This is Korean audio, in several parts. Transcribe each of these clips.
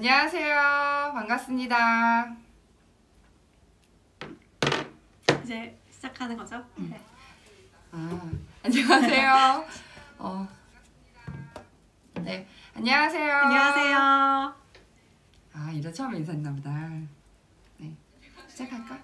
안녕하세요. 반갑습니다. 이제 시작하는 거죠? 네. 안녕하세요. 네, 안녕하세요. 안녕하세요. 이런 처음 인사했나 보다. 네, 시작할까?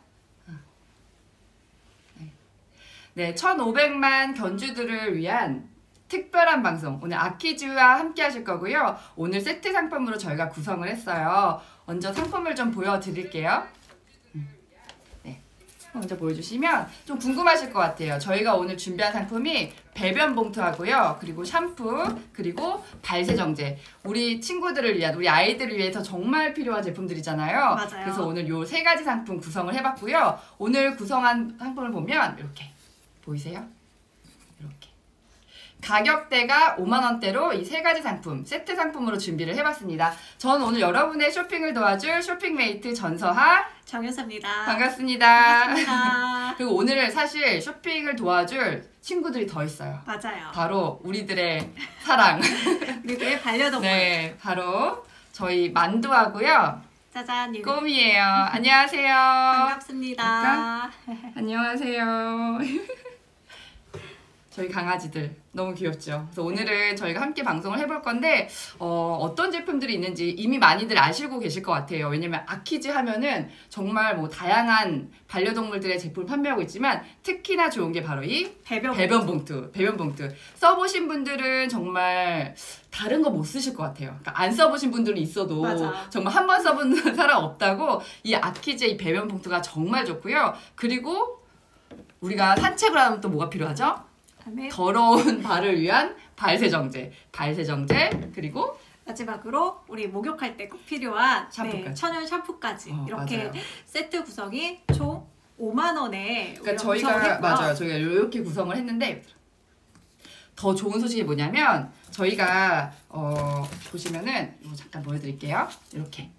네, 1500만 견주들을 위한 특별한 방송, 오늘 아키즈와 함께 하실 거고요. 오늘 세트 상품으로 저희가 구성을 했어요. 먼저 상품을 좀 보여드릴게요. 네, 먼저 보여주시면 좀 궁금하실 것 같아요. 저희가 오늘 준비한 상품이 배변 봉투하고요. 그리고 샴푸, 그리고 발세정제. 우리 친구들을 위한, 우리 아이들을 위해서 정말 필요한 제품들이잖아요. 맞아요. 그래서 오늘 요 세 가지 상품 구성을 해봤고요. 오늘 구성한 상품을 보면 이렇게 보이세요? 이렇게. 가격대가 5만원대로 이 세 가지 상품, 세트 상품으로 준비를 해봤습니다. 전 오늘 여러분의 쇼핑을 도와줄 쇼핑메이트 전서하 정효사입니다. 반갑습니다. 반갑습니다. 그리고 오늘 사실 쇼핑을 도와줄 친구들이 더 있어요. 맞아요. 바로 우리들의 사랑. 우리들의 반려동물. 네, 바로 저희 만두하고요. 짜잔. 꼬미예요. 안녕하세요. 반갑습니다. 안녕하세요. 저희 강아지들 너무 귀엽죠? 그래서 오늘은 저희가 함께 방송을 해볼 건데 어떤 제품들이 있는지 이미 많이들 아시고 계실 것 같아요. 왜냐면 아키즈 하면은 정말 뭐 다양한 반려동물들의 제품을 판매하고 있지만 특히나 좋은 게 바로 이 배변 봉투. 써보신 분들은 정말 다른 거 못 쓰실 것 같아요. 그러니까 안 써보신 분들은 있어도 맞아. 정말 한 번 써본 사람 없다고 이 아키즈의 이 배변 봉투가 정말 좋고요. 그리고 우리가 산책을 하면 또 뭐가 필요하죠? 더러운 발을 위한 발세정제, 그리고 마지막으로 우리 목욕할 때 꼭 필요한 샴푸까지. 천연 샴푸까지 이렇게 맞아요. 세트 구성이 총 5만원에 그러니까 저희가 맞아요. 저희가 이렇게 구성을 했는데 더 좋은 소식이 뭐냐면 저희가 보시면은 이거 잠깐 보여드릴게요. 이렇게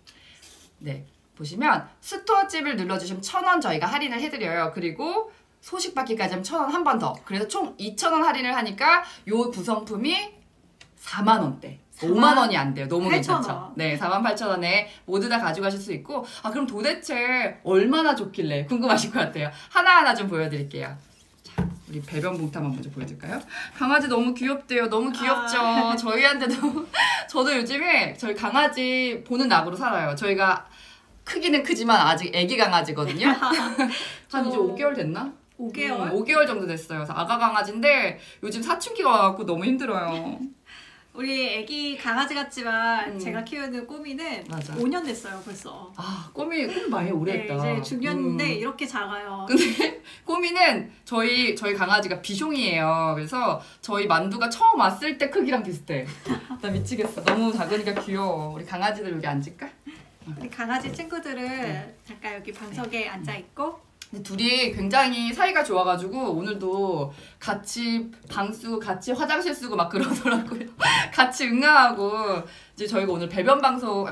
보시면 스토어집을 눌러주시면 1,000원 저희가 할인을 해드려요. 그리고 소식 받기까지 하면 1,000원 한 번 더. 그래서 총 2,000원 할인을 하니까 요 구성품이 4만원대. 5만원이 안 돼요. 너무 괜찮죠? 네, 48,000원에 모두 다 가져가실 수 있고 그럼 도대체 얼마나 좋길래 궁금하실 것 같아요. 하나하나 좀 보여드릴게요. 자, 우리 배변 봉투 한번 먼저 보여드릴까요? 강아지 너무 귀엽대요. 너무 귀엽죠? 저희한테도 저도 요즘에 저희 강아지 보는 낙으로 살아요. 저희가 크기는 크지만 아직 애기 강아지거든요. 한 이제 5개월 됐나? 5개월? 5개월 정도 됐어요. 그래서 아가 강아지인데 요즘 사춘기가 와갖고 너무 힘들어요. 우리 애기 강아지 같지만 제가 키우는 꼬미는 맞아. 5년 됐어요 벌써. 꼬미 많이 오래했다. 네, 이제 중년인데 이렇게 작아요. 근데 꼬미는 저희 강아지가 비숑이에요. 그래서 저희 만두가 처음 왔을 때 크기랑 비슷해. 나 미치겠어. 너무 작으니까 귀여워. 우리 강아지들 여기 앉을까? 우리 강아지 친구들은 잠깐 여기 방석에 앉아있고 근데 둘이 굉장히 사이가 좋아가지고 오늘도 같이 방 쓰고 같이 화장실 쓰고 막 그러더라고요. 같이 응아하고 이제 저희가 오늘 배변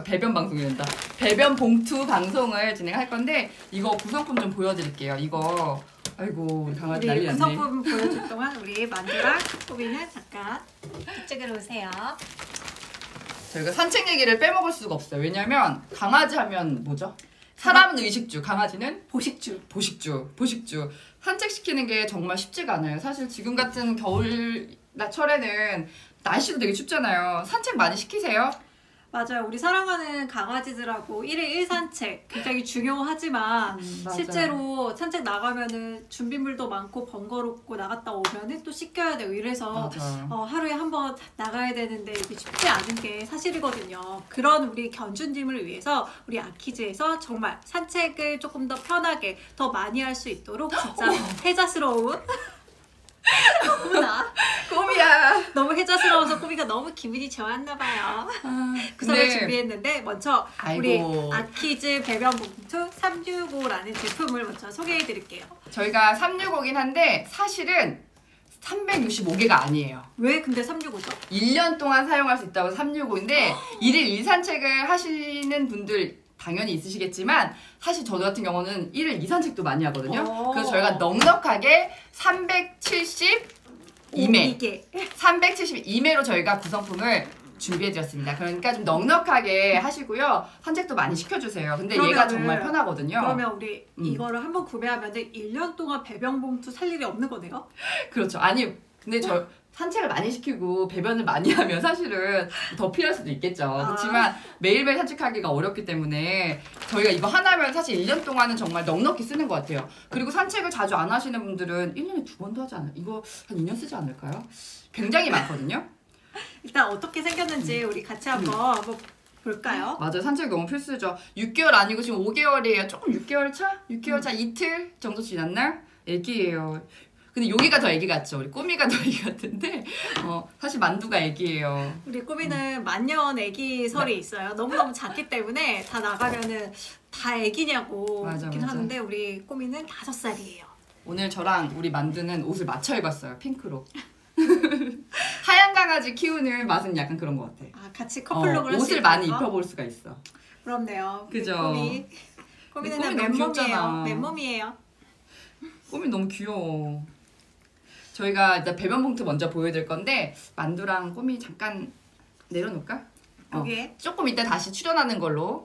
봉투 방송을 진행할 건데 이거 구성품 좀 보여드릴게요. 이거 아이고 우리 강아지 난리 났네. 구성품 보여줄 동안 우리 만두랑 꼬미는 잠깐 이쪽으로 오세요. 저희가 산책 얘기를 빼먹을 수가 없어요. 왜냐면 강아지 하면 뭐죠? 사람은 의식주, 강아지는 보식주. 산책시키는 게 정말 쉽지가 않아요. 사실 지금 같은 겨울철에는 날씨도 되게 춥잖아요. 산책 많이 시키세요? 맞아요. 우리 사랑하는 강아지들하고 1일 1산책 굉장히 중요하지만 실제로 산책 나가면은 준비물도 많고 번거롭고 나갔다 오면은 또 씻겨야 되고 이래서 하루에 한 번 나가야 되는데 이게 쉽지 않은 게 사실이거든요. 그런 우리 견주님을 위해서 우리 아키즈에서 정말 산책을 조금 더 편하게 더 많이 할 수 있도록 진짜 혜자스러운 어머나 꼬미야 너무 혜자스러워서 꼬미가 너무 기분이 좋았나봐요. 구성을 준비했는데 먼저 우리 아키즈 배변 봉투 365라는 제품을 먼저 소개해드릴게요. 저희가 365긴 한데 사실은 365개가 아니에요. 왜 근데 365죠? 1년 동안 사용할 수 있다고 365인데 1일 1산책을 하시는 분들 당연히 있으시겠지만 사실 저도 같은 경우는 1일 2산책도 많이 하거든요. 그래서 저희가 넉넉하게 372매 372매로 저희가 구성품을 준비해드렸습니다. 그러니까 좀 넉넉하게 하시고요. 산책도 많이 시켜주세요. 근데 얘가 정말 편하거든요. 그러면 우리 이거를 한번 구매하면 1년 동안 배변 봉투 살 일이 없는 거네요? 그렇죠. 아니 근데 저 산책을 많이 시키고 배변을 많이 하면 사실은 더 필요할 수도 있겠죠. 그렇지만 매일매일 산책하기가 어렵기 때문에 저희가 이거 하나면 사실 1년 동안은 정말 넉넉히 쓰는 것 같아요. 그리고 산책을 자주 안 하시는 분들은 1년에 2번도 하지 않아요? 이거 한 2년 쓰지 않을까요? 굉장히 많거든요. 일단 어떻게 생겼는지 우리 같이 한번 볼까요? 맞아요. 산책 너무 필수죠. 6개월 아니고 지금 5개월이에요. 조금 6개월 차? 6개월 차 이틀 정도 지났나? 애기예요. 근데 여기가 더 애기 같죠? 우리 꼬미가 더 애기 같은데 사실 만두가 애기예요. 우리 꼬미는 만년 애기 설이 있어요. 너무너무 작기 때문에 다 나가면은 다 애기냐고 묻긴 하는데 우리 꼬미는 5살이에요. 오늘 저랑 우리 만두는 옷을 맞춰 입었어요. 핑크로. 하얀 강아지 키우는 맛은 약간 그런 것 같아. 같이 커플룩을 옷을 많이 입혀볼 수가 있어. 그렇네요. 그죠? 꼬미는 맨몸이에요. 맨몸이에요. 꼬미 너무 귀여워. 저희가 일단 배변 봉투 먼저 보여드릴 건데 만두랑 꼬미 잠깐 내려놓을까? 여기에 조금 이따 다시 출연하는 걸로.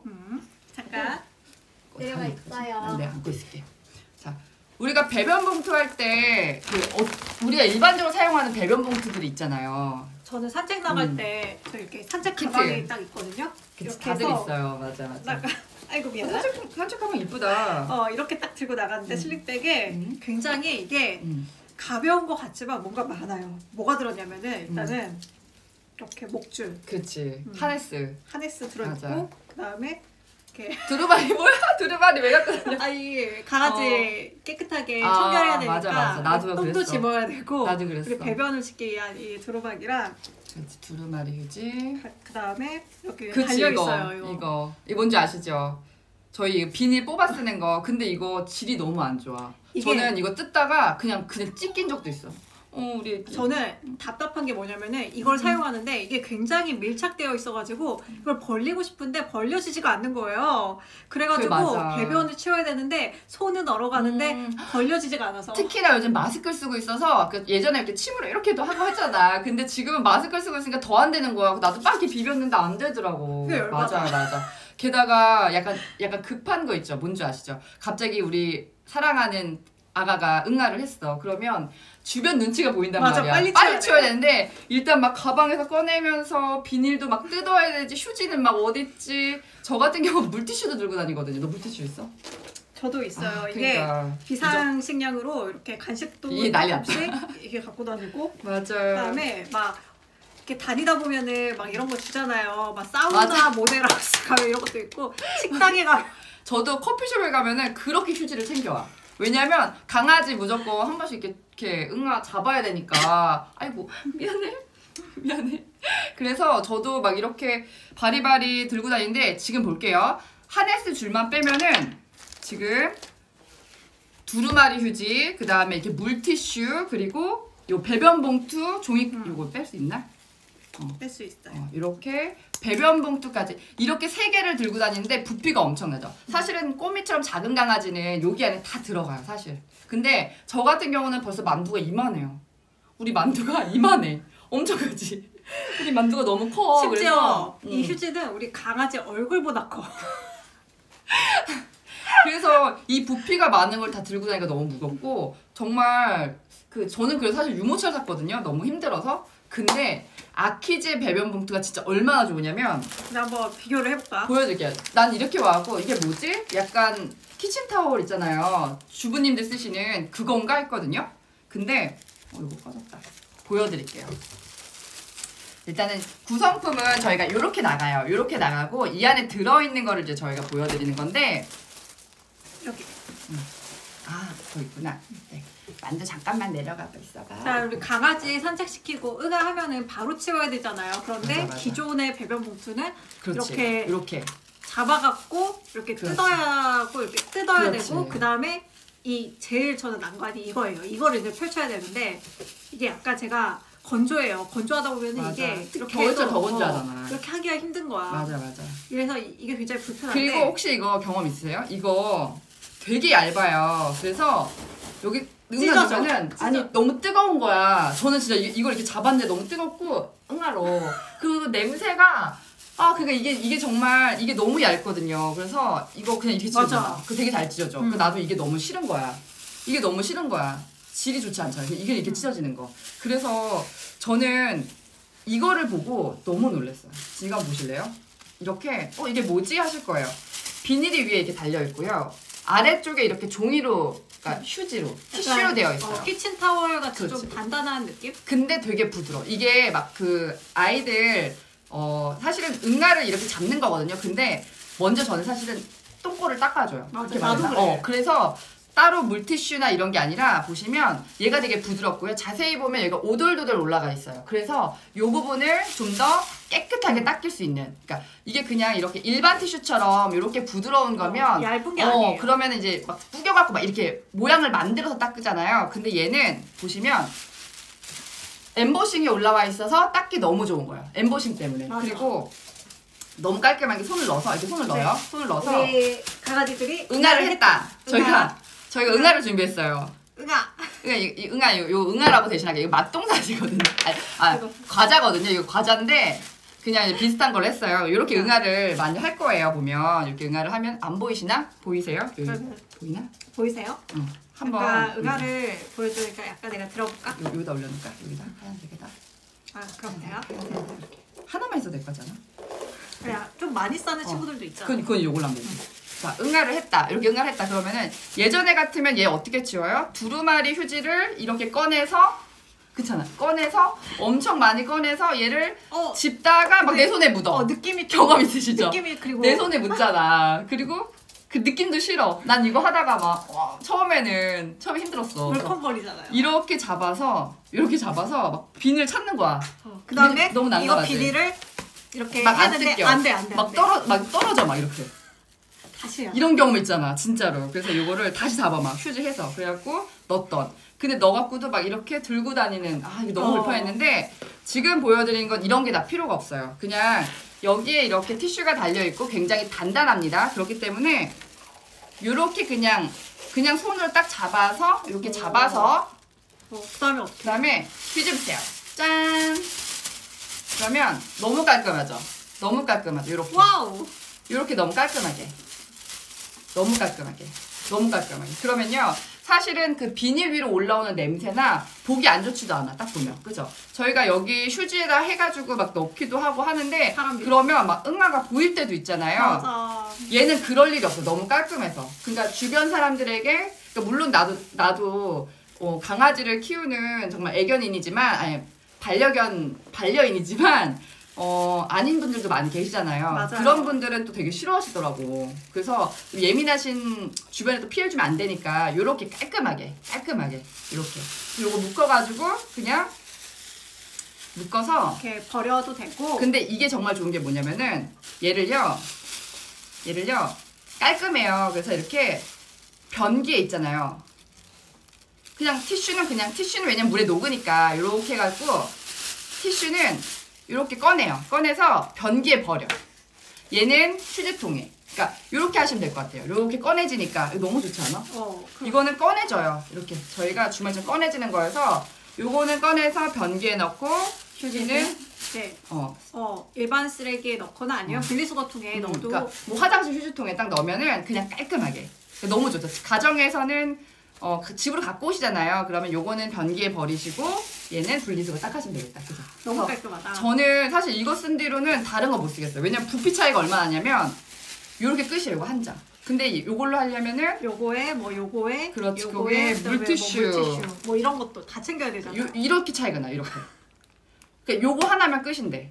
잠깐 내려가 있어요. 네, 안고 있을게요. 자, 우리가 배변 봉투 할 때 우리가 일반적으로 사용하는 배변 봉투들이 있잖아요. 저는 산책 나갈 때 저 이렇게 산책 가방이 딱 있거든요. 이렇게 다들 있어요. 맞아. 아이고 미안해. 산책 가방 이쁘다. 이렇게 딱 들고 나갔는데 슬릭백에 굉장히 이게 가벼운 것 같지만 뭔가 많아요. 뭐가 들었냐면은 일단은 이렇게 목줄. 그렇지. 하네스 들어있고 그다음에 이렇게 두루마리 뭐야? 두루마리 왜 갖고 다녀? 아니 강아지 깨끗하게 청결해야 되니까 맞아. 나도 똥도 그랬어. 집어야 되고 나도 그랬어. 그리고 배변을 씻기 위한 이 두루마기랑 그렇지. 두루마리 휴지. 그다음에 이렇게 그치, 달려있어요. 이거 뭔지 아시죠? 저희 비닐 뽑아 쓰는 거. 근데 이거 질이 너무 안 좋아. 저는 이거 뜯다가 그냥 찢긴 적도 있어. 우리 애기. 저는 답답한 게 뭐냐면은 이걸 사용하는데 이게 굉장히 밀착되어 있어가지고 이걸 벌리고 싶은데 벌려지지가 않는 거예요. 그래가지고 배변을 치워야 되는데 손은 얼어가는데 벌려지지가 않아서. 특히나 요즘 마스크를 쓰고 있어서 예전에 이렇게 침으로 이렇게도 하고 했잖아. 근데 지금은 마스크를 쓰고 있으니까 더 안 되는 거야. 나도 막 이렇게 비볐는데 안 되더라고. 맞아. 게다가 약간 급한 거 있죠. 뭔지 아시죠? 갑자기 우리 사랑하는 아가가 응아를 했어. 그러면 주변 눈치가 보인단 말이야. 빨리 치워야 되는데 일단 막 가방에서 꺼내면서 비닐도 막 뜯어야 되지. 휴지는 막 어딨지. 저 같은 경우는 물티슈도 들고 다니거든요. 너 물티슈 있어? 저도 있어요. 이게 비상식량으로 이렇게 간식도 없이 이렇게 갖고 다니고 맞아요. 그다음에 막 이렇게 다니다 보면은 막 이런 거 주잖아요. 막 사우나 모델하우스 가면 이런 것도 있고 식당에 가면 저도 커피숍에 가면은 그렇게 휴지를 챙겨와. 왜냐면 강아지 무조건 한 번씩 이렇게 응아 잡아야 되니까. 아이고 미안해. 그래서 저도 막 이렇게 바리바리 들고 다니는데 지금 볼게요. 하네스 줄만 빼면은 지금 두루마리 휴지, 그 다음에 이렇게 물티슈, 그리고 요 배변 봉투 종이 요거 뺄 수 있나? 뺄 수 있어요. 이렇게 배변 봉투까지 이렇게 3개를 들고 다니는데 부피가 엄청나죠. 사실은 꼬미처럼 작은 강아지는 여기 안에 다 들어가요, 사실. 근데 저 같은 경우는 벌써 만두가 이만해요. 우리 만두가 이만해. 엄청 크지? 우리 만두가 너무 커. 심지어 이 휴지는 우리 강아지 얼굴보다 커. 그래서 이 부피가 많은 걸 다 들고 다니니까 너무 무겁고 정말 저는 그래서 사실 유모차를 샀거든요. 너무 힘들어서. 근데 아키즈 배변 봉투가 진짜 얼마나 좋으냐면 한번 비교를 해볼까? 보여드릴게요. 난 이렇게 와갖고 이게 뭐지? 약간 키친타월 있잖아요. 주부님들 쓰시는 그건가 했거든요. 근데 이거 빠졌다. 보여드릴게요. 일단은 구성품은 저희가 이렇게 나가요. 이렇게 나가고 이 안에 들어있는 거를 이제 저희가 보여드리는 건데 여기. 더 있구나. 네. 만두 잠깐만 내려가고 있어봐. 자, 우리 강아지 산책시키고 하면은 바로 치워야 되잖아요. 그런데 맞아. 기존의 배변 봉투는 그렇지. 이렇게 잡아갖고 이렇게 뜯어야 되고 그 다음에 이 제일 저는 난관이 이거예요. 이거를 이제 펼쳐야 되는데 이게 약간 제가 건조해요. 건조하다 보면 이게 이렇게 겨울철 더 건조하잖아. 이렇게 하기가 힘든 거야. 맞아. 그래서 이게 굉장히 불편한데. 그리고 혹시 이거 경험 있으세요? 이거 되게 얇아요. 그래서 여기 찢어지면은 너무 뜨거운 거야. 저는 진짜 이걸 이렇게 잡았는데 너무 뜨겁고 응아로. 그 냄새가 그러니까 이게 정말 이게 너무 얇거든요. 그래서 이거 그냥 이렇게 찢어져. 그 되게 잘 찢어져. 그 나도 이게 너무 싫은 거야. 이게 너무 싫은 거야. 질이 좋지 않잖아요. 이게 이렇게 찢어지는 거. 그래서 저는 이거를 보고 너무 놀랐어요. 지금 한번 보실래요? 이렇게 이게 뭐지 하실 거예요. 비닐이 위에 이렇게 달려 있고요. 아래쪽에 이렇게 종이로, 그러니까 휴지로, 티슈로 되어 있어요. 키친타월 같은 그렇지. 좀 단단한 느낌? 근데 되게 부드러워. 이게 막 그 아이들 사실은 응아를 이렇게 잡는 거거든요. 근데 먼저 저는 사실은 똥꼬를 닦아줘요. 맞아, 나도 그래. 그래서 따로 물티슈나 이런 게 아니라 보시면 얘가 되게 부드럽고요. 자세히 보면 얘가 오돌도돌 올라가 있어요. 그래서 이 부분을 좀 더 깨끗하게 닦일 수 있는. 그러니까 이게 그냥 이렇게 일반 티슈처럼 이렇게 부드러운 거면 얇은 게 아니에요. 그러면 이제 막 구겨갖고 막 이렇게 모양을 만들어서 닦잖아요. 근데 얘는 보시면 엠보싱이 올라와 있어서 닦기 너무 좋은 거예요. 엠보싱 때문에. 맞아. 그리고 너무 깔끔하게 손을 넣어서 이렇게 손을 넣어요. 손을 넣어서 우리 강아지들이 응아를 했다. 저희가 응아를 준비했어요. 응아. 이 응아 요 응아라고 대신하게 이거 맛동산이거든요. 과자거든요. 이거 과자인데 그냥 이제 비슷한 걸 했어요. 이렇게 응아를 많이 할 거예요. 보면 이렇게 응아를 하면 안 보이시나? 보이세요? 여기 보이나? 보이세요? 응. 한번 그러니까 응아를 보여주니까 약간 내가 들어볼까? 여기다 올려놓을까? 여기다 하얀색에다. 그럼 돼요? 이렇게. 하나만 있어도 될 거잖아. 그냥 좀 많이 싸는 친구들도 있잖아. 그건 요걸로 하면 되지. 자, 응아를 했다. 이렇게 응아를 했다. 그러면은 예전에 같으면 얘 어떻게 치워요? 두루마리 휴지를 이렇게 꺼내서 그렇잖아. 꺼내서 엄청 많이 꺼내서 얘를 집다가 막 내 손에 묻어. 느낌이 경험 있으시죠? 느낌이 그리고 내 손에 묻잖아. 그리고 그 느낌도 싫어. 난 이거 하다가 막 처음에 힘들었어. 물컹거리잖아요. 이렇게 잡아서 막 비늘 찾는 거야. 그다음에 너무 이거 난감하지? 비닐을 이렇게 막 안 했는데 뜯겨. 안 돼. 막 떨어져 막 이렇게. 다시요. 이런 경험 있잖아, 진짜로. 그래서 이거를 다시 잡아 막 휴지해서 그래갖고 넣었던. 근데 넣어갖고도 막 이렇게 들고 다니는 이게 너무 불편했는데 지금 보여드린 건 이런 게 다 필요가 없어요. 그냥 여기에 이렇게 티슈가 달려 있고 굉장히 단단합니다. 그렇기 때문에 이렇게 그냥 손으로 딱 잡아서 이렇게 잡아서 그다음에 어떻게? 그다음에 뒤집으세요. 짠. 그러면 너무 깔끔하죠. 너무 깔끔하죠. 이렇게. 와우. 이렇게 너무 깔끔하게. 그러면요. 사실은 그 비닐 위로 올라오는 냄새나 보기 안 좋지도 않아. 딱 보면. 그죠? 저희가 여기 휴지에다 해가지고 막 넣기도 하고 하는데 그러면 막 응아가 보일 때도 있잖아요. 맞아. 얘는 그럴 일이 없어. 너무 깔끔해서. 그러니까 주변 사람들에게 그러니까 물론 나도 강아지를 키우는 정말 애견인이지만 반려인이지만 아닌 분들도 많이 계시잖아요. 맞아요. 그런 분들은 또 되게 싫어하시더라고. 그래서 예민하신 주변에 또 피해주면 안 되니까 이렇게 깔끔하게 이렇게 요거 묶어가지고 그냥 묶어서 이렇게 버려도 되고. 근데 이게 정말 좋은 게 뭐냐면은 얘를요 깔끔해요. 그래서 이렇게 변기에 있잖아요. 티슈는 왜냐면 물에 녹으니까 이렇게 해가지고 티슈는 이렇게 꺼내서 변기에 버려. 얘는 휴지통에. 그러니까 이렇게 하시면 될 것 같아요. 이렇게 꺼내지니까 이거 너무 좋지 않아? 이거는 꺼내져요. 이렇게 저희가 주말쯤 꺼내지는 거여서 요거는 꺼내서 변기에 넣고 휴지는 네. 일반 쓰레기에 넣거나 아니면 분리수거통에 넣어도 그러니까 뭐 화장실 휴지통에 딱 넣으면은 그냥 깔끔하게 너무 좋죠. 가정에서는 집으로 갖고 오시잖아요. 그러면 요거는 변기에 버리시고 얘는 분리수거 딱 하시면 되겠다. 그죠? 너무 깔끔하다. 저는 사실 이거 쓴 뒤로는 다른 거 못 쓰겠어요. 왜냐면 부피 차이가 얼마나 나냐면 요렇게 끝이에요. 이거 한 장. 근데 요걸로 하려면은 요거에 그렇지. 요거에 그게 물티슈 뭐 이런 것도 다 챙겨야 되잖아. 이렇게 차이가 나. 이렇게. 그러니까 요거 하나면 끝인데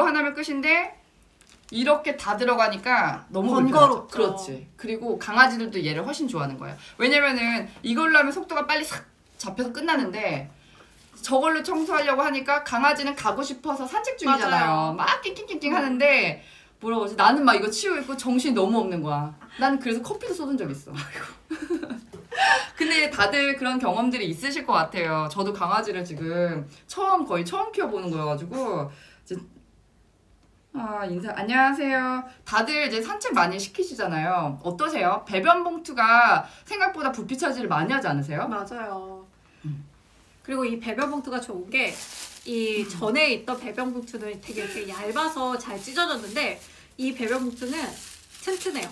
이렇게 다 들어가니까 너무 번거롭죠. 그렇지. 그리고 강아지들도 얘를 훨씬 좋아하는 거예요. 왜냐면은 이걸로 하면 속도가 빨리 싹 잡혀서 끝나는데 저걸로 청소하려고 하니까 강아지는 가고 싶어서 산책 중이잖아요. 맞아요. 막 낑낑낑낑 하는데 뭐라고 하지? 나는 막 이거 치우고 있고 정신이 너무 없는 거야. 난 그래서 커피도 쏟은 적 있어. 근데 다들 그런 경험들이 있으실 것 같아요. 저도 강아지를 지금 거의 처음 키워보는 거여가지고 이제 안녕하세요. 다들 이제 산책 많이 시키시잖아요. 어떠세요? 배변 봉투가 생각보다 부피 차지를 많이 하지 않으세요? 맞아요. 그리고 이 배변 봉투가 좋은 게 이 전에 있던 배변 봉투는 되게 이렇게 얇아서 잘 찢어졌는데 이 배변 봉투는 튼튼해요.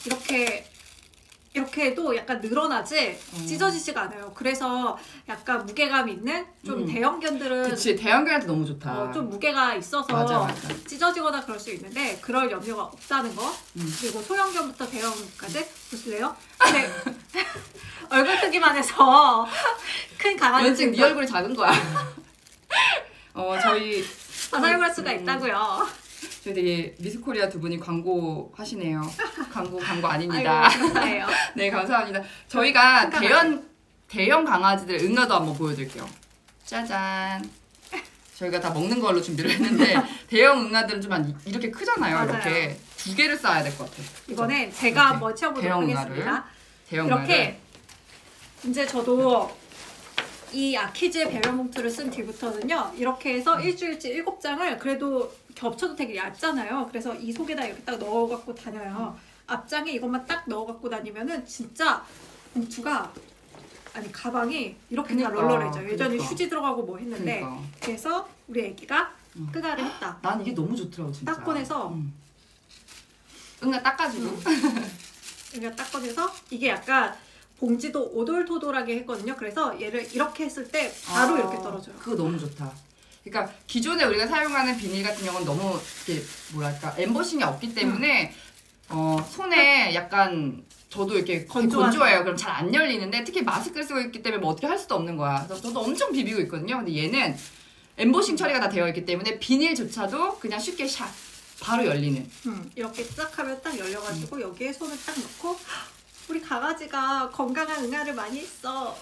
이렇게 해도 약간 늘어나지 찢어지지가 않아요. 그래서 약간 무게감 있는 좀 대형견들은 그치, 대형견한테 너무 좋다. 좀 무게가 있어서 맞아. 찢어지거나 그럴 수 있는데 그럴 염려가 없다는 거. 그리고 소형견부터 대형견까지 보실래요? 네. 얼굴 크기만 해서 큰 강아지 왠지 네 얼굴이 작은 거야. 저희 사용할 수가 있다고요. 저희 되게 미스코리아 두 분이 광고 하시네요. 광고 아닙니다. 아이고, 그래요. 네, 감사합니다. 저희가 대형 강아지들 응가도 한번 보여드릴게요. 짜잔. 저희가 다 먹는 걸로 준비를 했는데 대형 응아들은 좀 이렇게 크잖아요. 맞아요. 이렇게 두 개를 쌓아야 될 것 같아요. 이거는 제가 한번 채워보도록 하겠습니다. 대형 이렇게 이제 저도 이 아키즈의 배변 봉투를 쓴 뒤부터는요. 이렇게 해서 일주일치 7장을 그래도 겹쳐도 되게 얇잖아요. 그래서 이 속에다 이렇게 딱 넣어갖고 다녀요. 앞장에 이것만 딱 넣어갖고 다니면은 진짜 봉투가 가방이 이렇게 다 널널해져요. 예전에 휴지 들어가고 뭐 했는데 그래서 우리 애기가 끄가를 했다. 난 이게 너무 좋더라고 진짜. 딱 꺼내서 응가 닦아주고 그러니까 딱 꺼내서 이게 약간 봉지도 오돌토돌하게 했거든요. 그래서 얘를 이렇게 했을 때 바로 이렇게 떨어져요. 그거 너무 좋다. 그러니까 기존에 우리가 사용하는 비닐 같은 경우는 너무 이렇게 뭐랄까 엠보싱이 없기 때문에 손에 약간 저도 이렇게 건조해요. 그럼 잘 안 열리는데 특히 마스크를 쓰고 있기 때문에 뭐 어떻게 할 수도 없는 거야. 그래서 저도 엄청 비비고 있거든요. 근데 얘는 엠보싱 처리가 다 되어 있기 때문에 비닐조차도 그냥 쉽게 샥 바로 열리는. 이렇게 딱 하면 딱 열려가지고 여기에 손을 딱 넣고 우리 강아지가 건강한 응아를 많이 했어.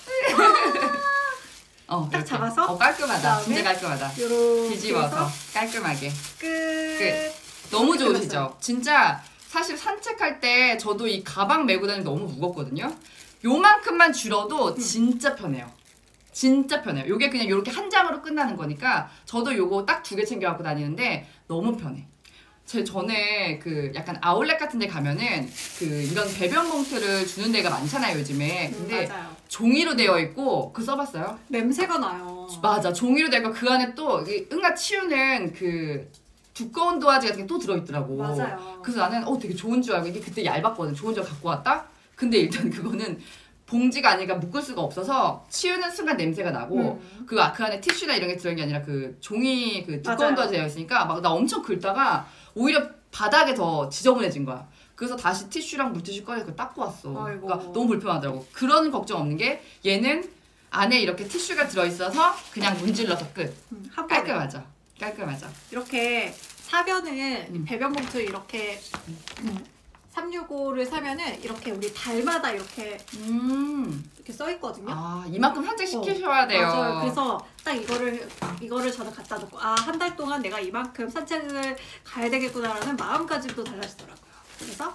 딱 이렇게. 잡아서 깔끔하다. 진짜 깔끔하다. 뒤집어서 깔끔하게. 끝. 너무 좋으시죠? 진짜 사실 산책할 때 저도 이 가방 메고 다니면 너무 무겁거든요. 요만큼만 줄어도 진짜 편해요. 진짜 편해요. 요게 그냥 요렇게 한 장으로 끝나는 거니까 저도 요거 딱 2개 챙겨갖고 다니는데 너무 편해. 제 전에 그 약간 아울렛 같은 데 가면은 그 이런 배변 봉투를 주는 데가 많잖아요, 요즘에. 근데 맞아요. 종이로 되어 있고 그거 써봤어요? 냄새가 나요. 맞아. 종이로 되어 있고 그 안에 또 응가 치우는 그 두꺼운 도화지 같은 게 또 들어있더라고. 맞아요. 그래서 나는 되게 좋은 줄 알고 이게 그때 얇았거든. 좋은 줄 알고 갖고 왔다? 근데 일단 그거는 봉지가 아니니까 묶을 수가 없어서 치우는 순간 냄새가 나고 그 안에 티슈나 이런 게 들어있는 게 아니라 그 종이 그 두꺼운 도화지 되어 있으니까 막 나 엄청 긁다가 오히려 바닥에 더 지저분해진 거야. 그래서 다시 티슈랑 물티슈 꺼내서 그걸 닦고 왔어. 아이고. 그러니까 너무 불편하더라고. 그런 걱정 없는 게 얘는 안에 이렇게 티슈가 들어있어서 그냥 문질러서 끝. 깔끔하죠. 깔끔하죠. 이렇게 사면은 배변 봉투 이렇게 365를 사면은 이렇게 우리 달마다 이렇게 써 있거든요. 이만큼 산책 시키셔야 돼요. 맞아요. 그래서 딱 이거를 저는 갖다 놓고 한 달 동안 내가 이만큼 산책을 가야 되겠구나라는 마음가짐도 달라지더라고요. 그래서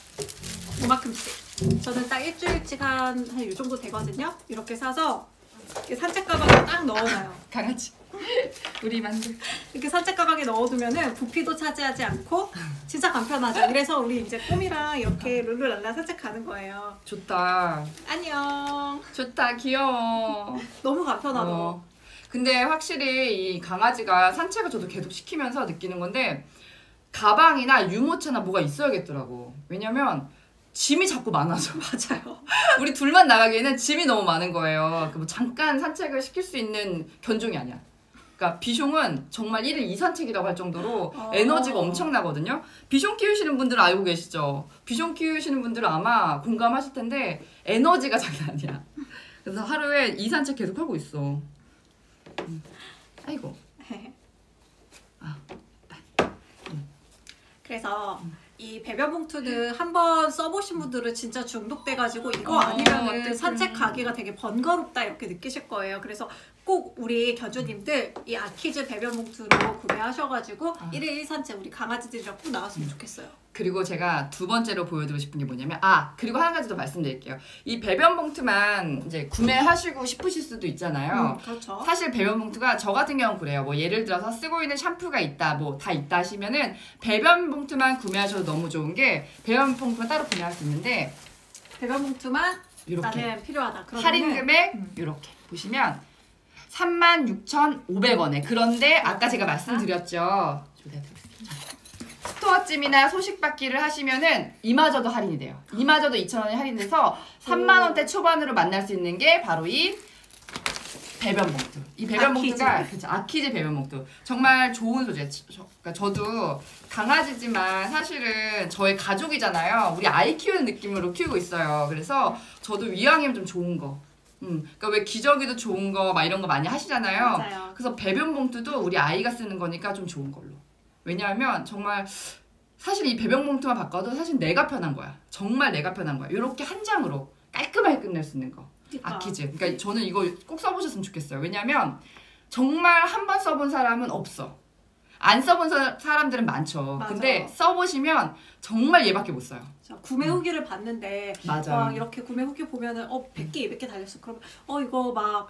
이만큼씩 저는 딱 일주일치 한 이 정도 되거든요. 이렇게 사서 이렇게 산책 가방에 딱 넣어놔요. 강아지. 우리 만두. 이렇게 산책 가방에 넣어두면은 부피도 차지하지 않고 진짜 간편하죠. 그래서 우리 이제 꼬미랑 이렇게 룰루랄라 산책 가는 거예요. 좋다. 안녕. 좋다. 귀여워. 너무 간편하다. 근데 확실히 이 강아지가 산책을 저도 계속 시키면서 느끼는 건데 가방이나 유모차나 뭐가 있어야겠더라고. 왜냐면 짐이 자꾸 많아져. 맞아요. 우리 둘만 나가기에는 짐이 너무 많은 거예요. 뭐 잠깐 산책을 시킬 수 있는 견종이 아니야. 그러니까 비숑은 정말 1일 2산책이라고 할 정도로 에너지가 엄청나거든요. 비숑 키우시는 분들은 알고 계시죠? 비숑 키우시는 분들은 아마 공감하실 텐데 에너지가 장난 아니야. 그래서 하루에 2산책 계속 하고 있어. 아이고. 그래서 이 배변 봉투는 한번 써보신 분들은 진짜 중독돼가지고 이거 아니면은 산책 가기가 되게 번거롭다 이렇게 느끼실 거예요. 그래서 꼭 우리 견주님들 이 아키즈 배변 봉투로 구매하셔가지고 1일 1산책 우리 강아지들이랑 꼭 나왔으면 좋겠어요. 그리고 제가 두 번째로 보여드리고 싶은 게 뭐냐면 그리고 한 가지 더 말씀드릴게요. 이 배변 봉투만 이제 구매하시고 싶으실 수도 있잖아요. 그렇죠. 사실 배변 봉투가 저 같은 경우는 그래요. 뭐 예를 들어서 쓰고 있는 샴푸가 있다, 뭐 다 있다 하시면은 배변 봉투만 구매하셔도 너무 좋은 게 배변 봉투만 따로 구매할 수 있는데 배변 봉투만 이렇게 나는 필요하다. 할인 금액 이렇게 보시면 36,500원에. 그런데 아까 제가 말씀드렸죠. 스토어찜이나 소식받기를 하시면은 이마저도 할인이 돼요. 이마저도 2,000원이 할인돼서 3만원대 초반으로 만날 수 있는 게 바로 이 배변 봉투. 이 배변 봉투가 그쵸, 아키즈 배변 봉투. 정말 좋은 소재. 그러니까 저도 강아지지만 사실은 저의 가족이잖아요. 우리 아이 키우는 느낌으로 키우고 있어요. 그래서 저도 위양이면 좀 좋은 거. 그러니까 왜 기저귀도 좋은 거 막 이런 거 많이 하시잖아요. 맞아요. 그래서 배변 봉투도 우리 아이가 쓰는 거니까 좀 좋은 걸로. 왜냐하면 정말 사실 이 배변 봉투만 바꿔도 사실 내가 편한 거야. 정말 내가 편한 거야. 이렇게 한 장으로 깔끔하게 끝낼 수 있는 거. 아키즈. 그러니까 저는 이거 꼭 써보셨으면 좋겠어요. 왜냐면 정말 한 번 써본 사람은 없어. 안 써본 사람들은 많죠. 맞아. 근데 써보시면 정말 얘밖에 못 써요. 구매 후기를 봤는데 맞아. 막 이렇게 구매 후기 보면은 100개, 200개 달렸어. 그러면 이거 막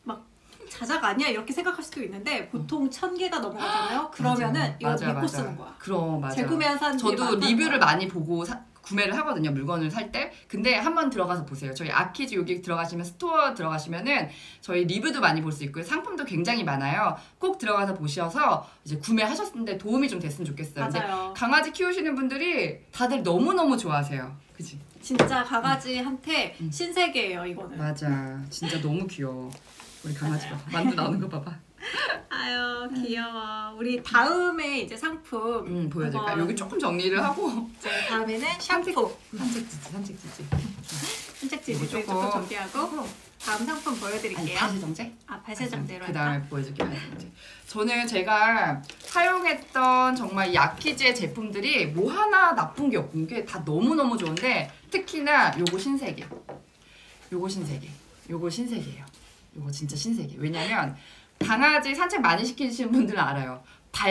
자작 아니야? 이렇게 생각할 수도 있는데 보통 1000개가 넘어가잖아요. 그러면은 이거 믿고 쓰는 거야. 그럼 맞아. 재구매한 사람들이 저도 리뷰를 많이 보고 구매를 하거든요. 물건을 살 때. 근데 한번 들어가서 보세요. 저희 아키즈 여기 들어가시면 스토어 들어가시면은 저희 리뷰도 많이 볼 수 있고요. 상품도 굉장히 많아요. 꼭 들어가서 보셔서 이제 구매하셨는데 도움이 좀 됐으면 좋겠어요. 맞아요. 근데 강아지 키우시는 분들이 다들 너무너무 좋아하세요. 그치? 진짜 강아지한테 신세계예요, 이거는. 맞아. 진짜 너무 귀여워. 우리 강아지가 만두 나오는 거 봐봐. 아유 귀여워. 우리 다음에 이제 상품 보여드릴까요? 여기 조금 정리를 하고 다음에는 샴푸 산책지지 산책지지 조금 정리하고 다음 상품 보여드릴게요. 발세정제? 발세정제로 그 다음에 보여줄게요. 발세정제. 저는 제가 사용했던 정말 이 아키즈의 제품들이 뭐 하나 나쁜 게 없는 게 다 너무너무 좋은데 특히나 요거 신세계. 요거 신세계예요. 요거 진짜 신세계. 왜냐면 강아지 산책 많이 시키시는 분들은 알아요.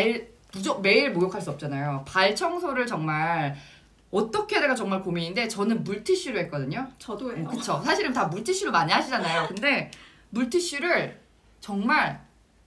매일 목욕할 수 없잖아요. 발 청소를 정말 어떻게 해야 될까 정말 고민인데 저는 물티슈로 했거든요. 저도 해요. 그쵸. 사실은 다 물티슈로 많이 하시잖아요. 근데 물티슈를 정말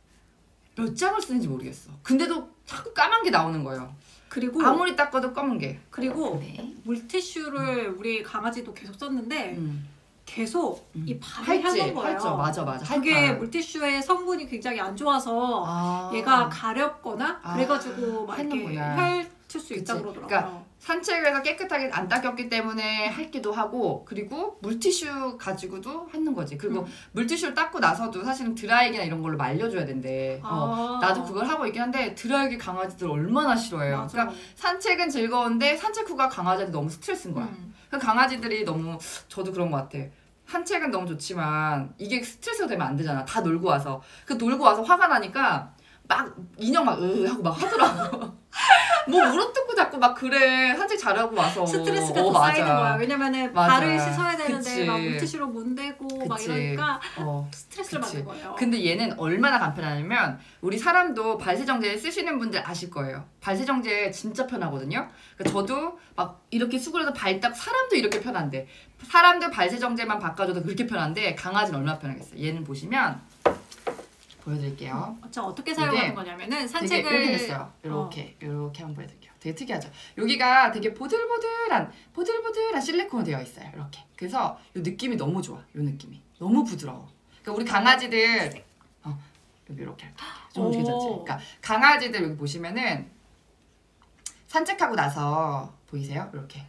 몇 장을 쓰는지 모르겠어. 근데도 자꾸 까만 게 나오는 거예요. 그리고 아무리 닦아도 검은 게. 그리고 네. 물티슈를 우리 강아지도 계속 썼는데 계속 이 발을 향한 거예요. 할죠. 맞아. 그게 물티슈의 성분이 굉장히 안 좋아서 얘가 가렵거나 그래가지고 막 이렇게 핥을 수 있다고 그러더라고요. 그러니까 산책에서 깨끗하게 안 닦였기 때문에 핥기도 하고 그리고 물티슈 가지고도 핥는 거지. 그리고 물티슈를 닦고 나서도 사실은 드라이기나 이런 걸로 말려줘야 된대. 나도 그걸 하고 있긴 한데 드라이기 강아지들 얼마나 싫어해요. 맞아. 그러니까 산책은 즐거운데 산책 후가 강아지한테 너무 스트레스인 거야. 그러니까 강아지들이 너무 저도 그런 것 같아. 산책은 너무 좋지만 이게 스트레스가 되면 안 되잖아. 다 놀고 와서. 놀고 와서 화가 나니까 막 인형 막 하고 막 하더라고. 뭐 물어뜯고 자꾸 막 그래. 산책 잘하고 와서. 스트레스가 더 쌓이는 거야. 왜냐면은 발을 씻어야 되는데 그치. 막 물티슈로 못 대고 막 이러니까 스트레스를 받는 거예요. 근데 얘는 얼마나 간편하냐면 우리 사람도 발세정제 쓰시는 분들 아실 거예요. 발세정제 진짜 편하거든요. 그러니까 저도 막 이렇게 수그려서 발 닦고 사람도 이렇게 편한데 사람도 발세정제만 바꿔줘도 그렇게 편한데 강아지는 얼마나 편하겠어요. 얘는 보시면 보여드릴게요. 어떻게 사용하는 거냐면은 산책을 이렇게 됐어요. 이렇게 한번 보여드릴게요. 되게 특이하죠. 여기가 되게 보들보들한 실리콘으로 되어 있어요. 이렇게. 그래서 이 느낌이 너무 좋아. 이 느낌이 너무 부드러워. 그러니까 우리 강아지들 여기 이렇게 할게요. 좀 괜찮지? 그러니까 강아지들 여기 보시면은 산책하고 나서 보이세요? 이렇게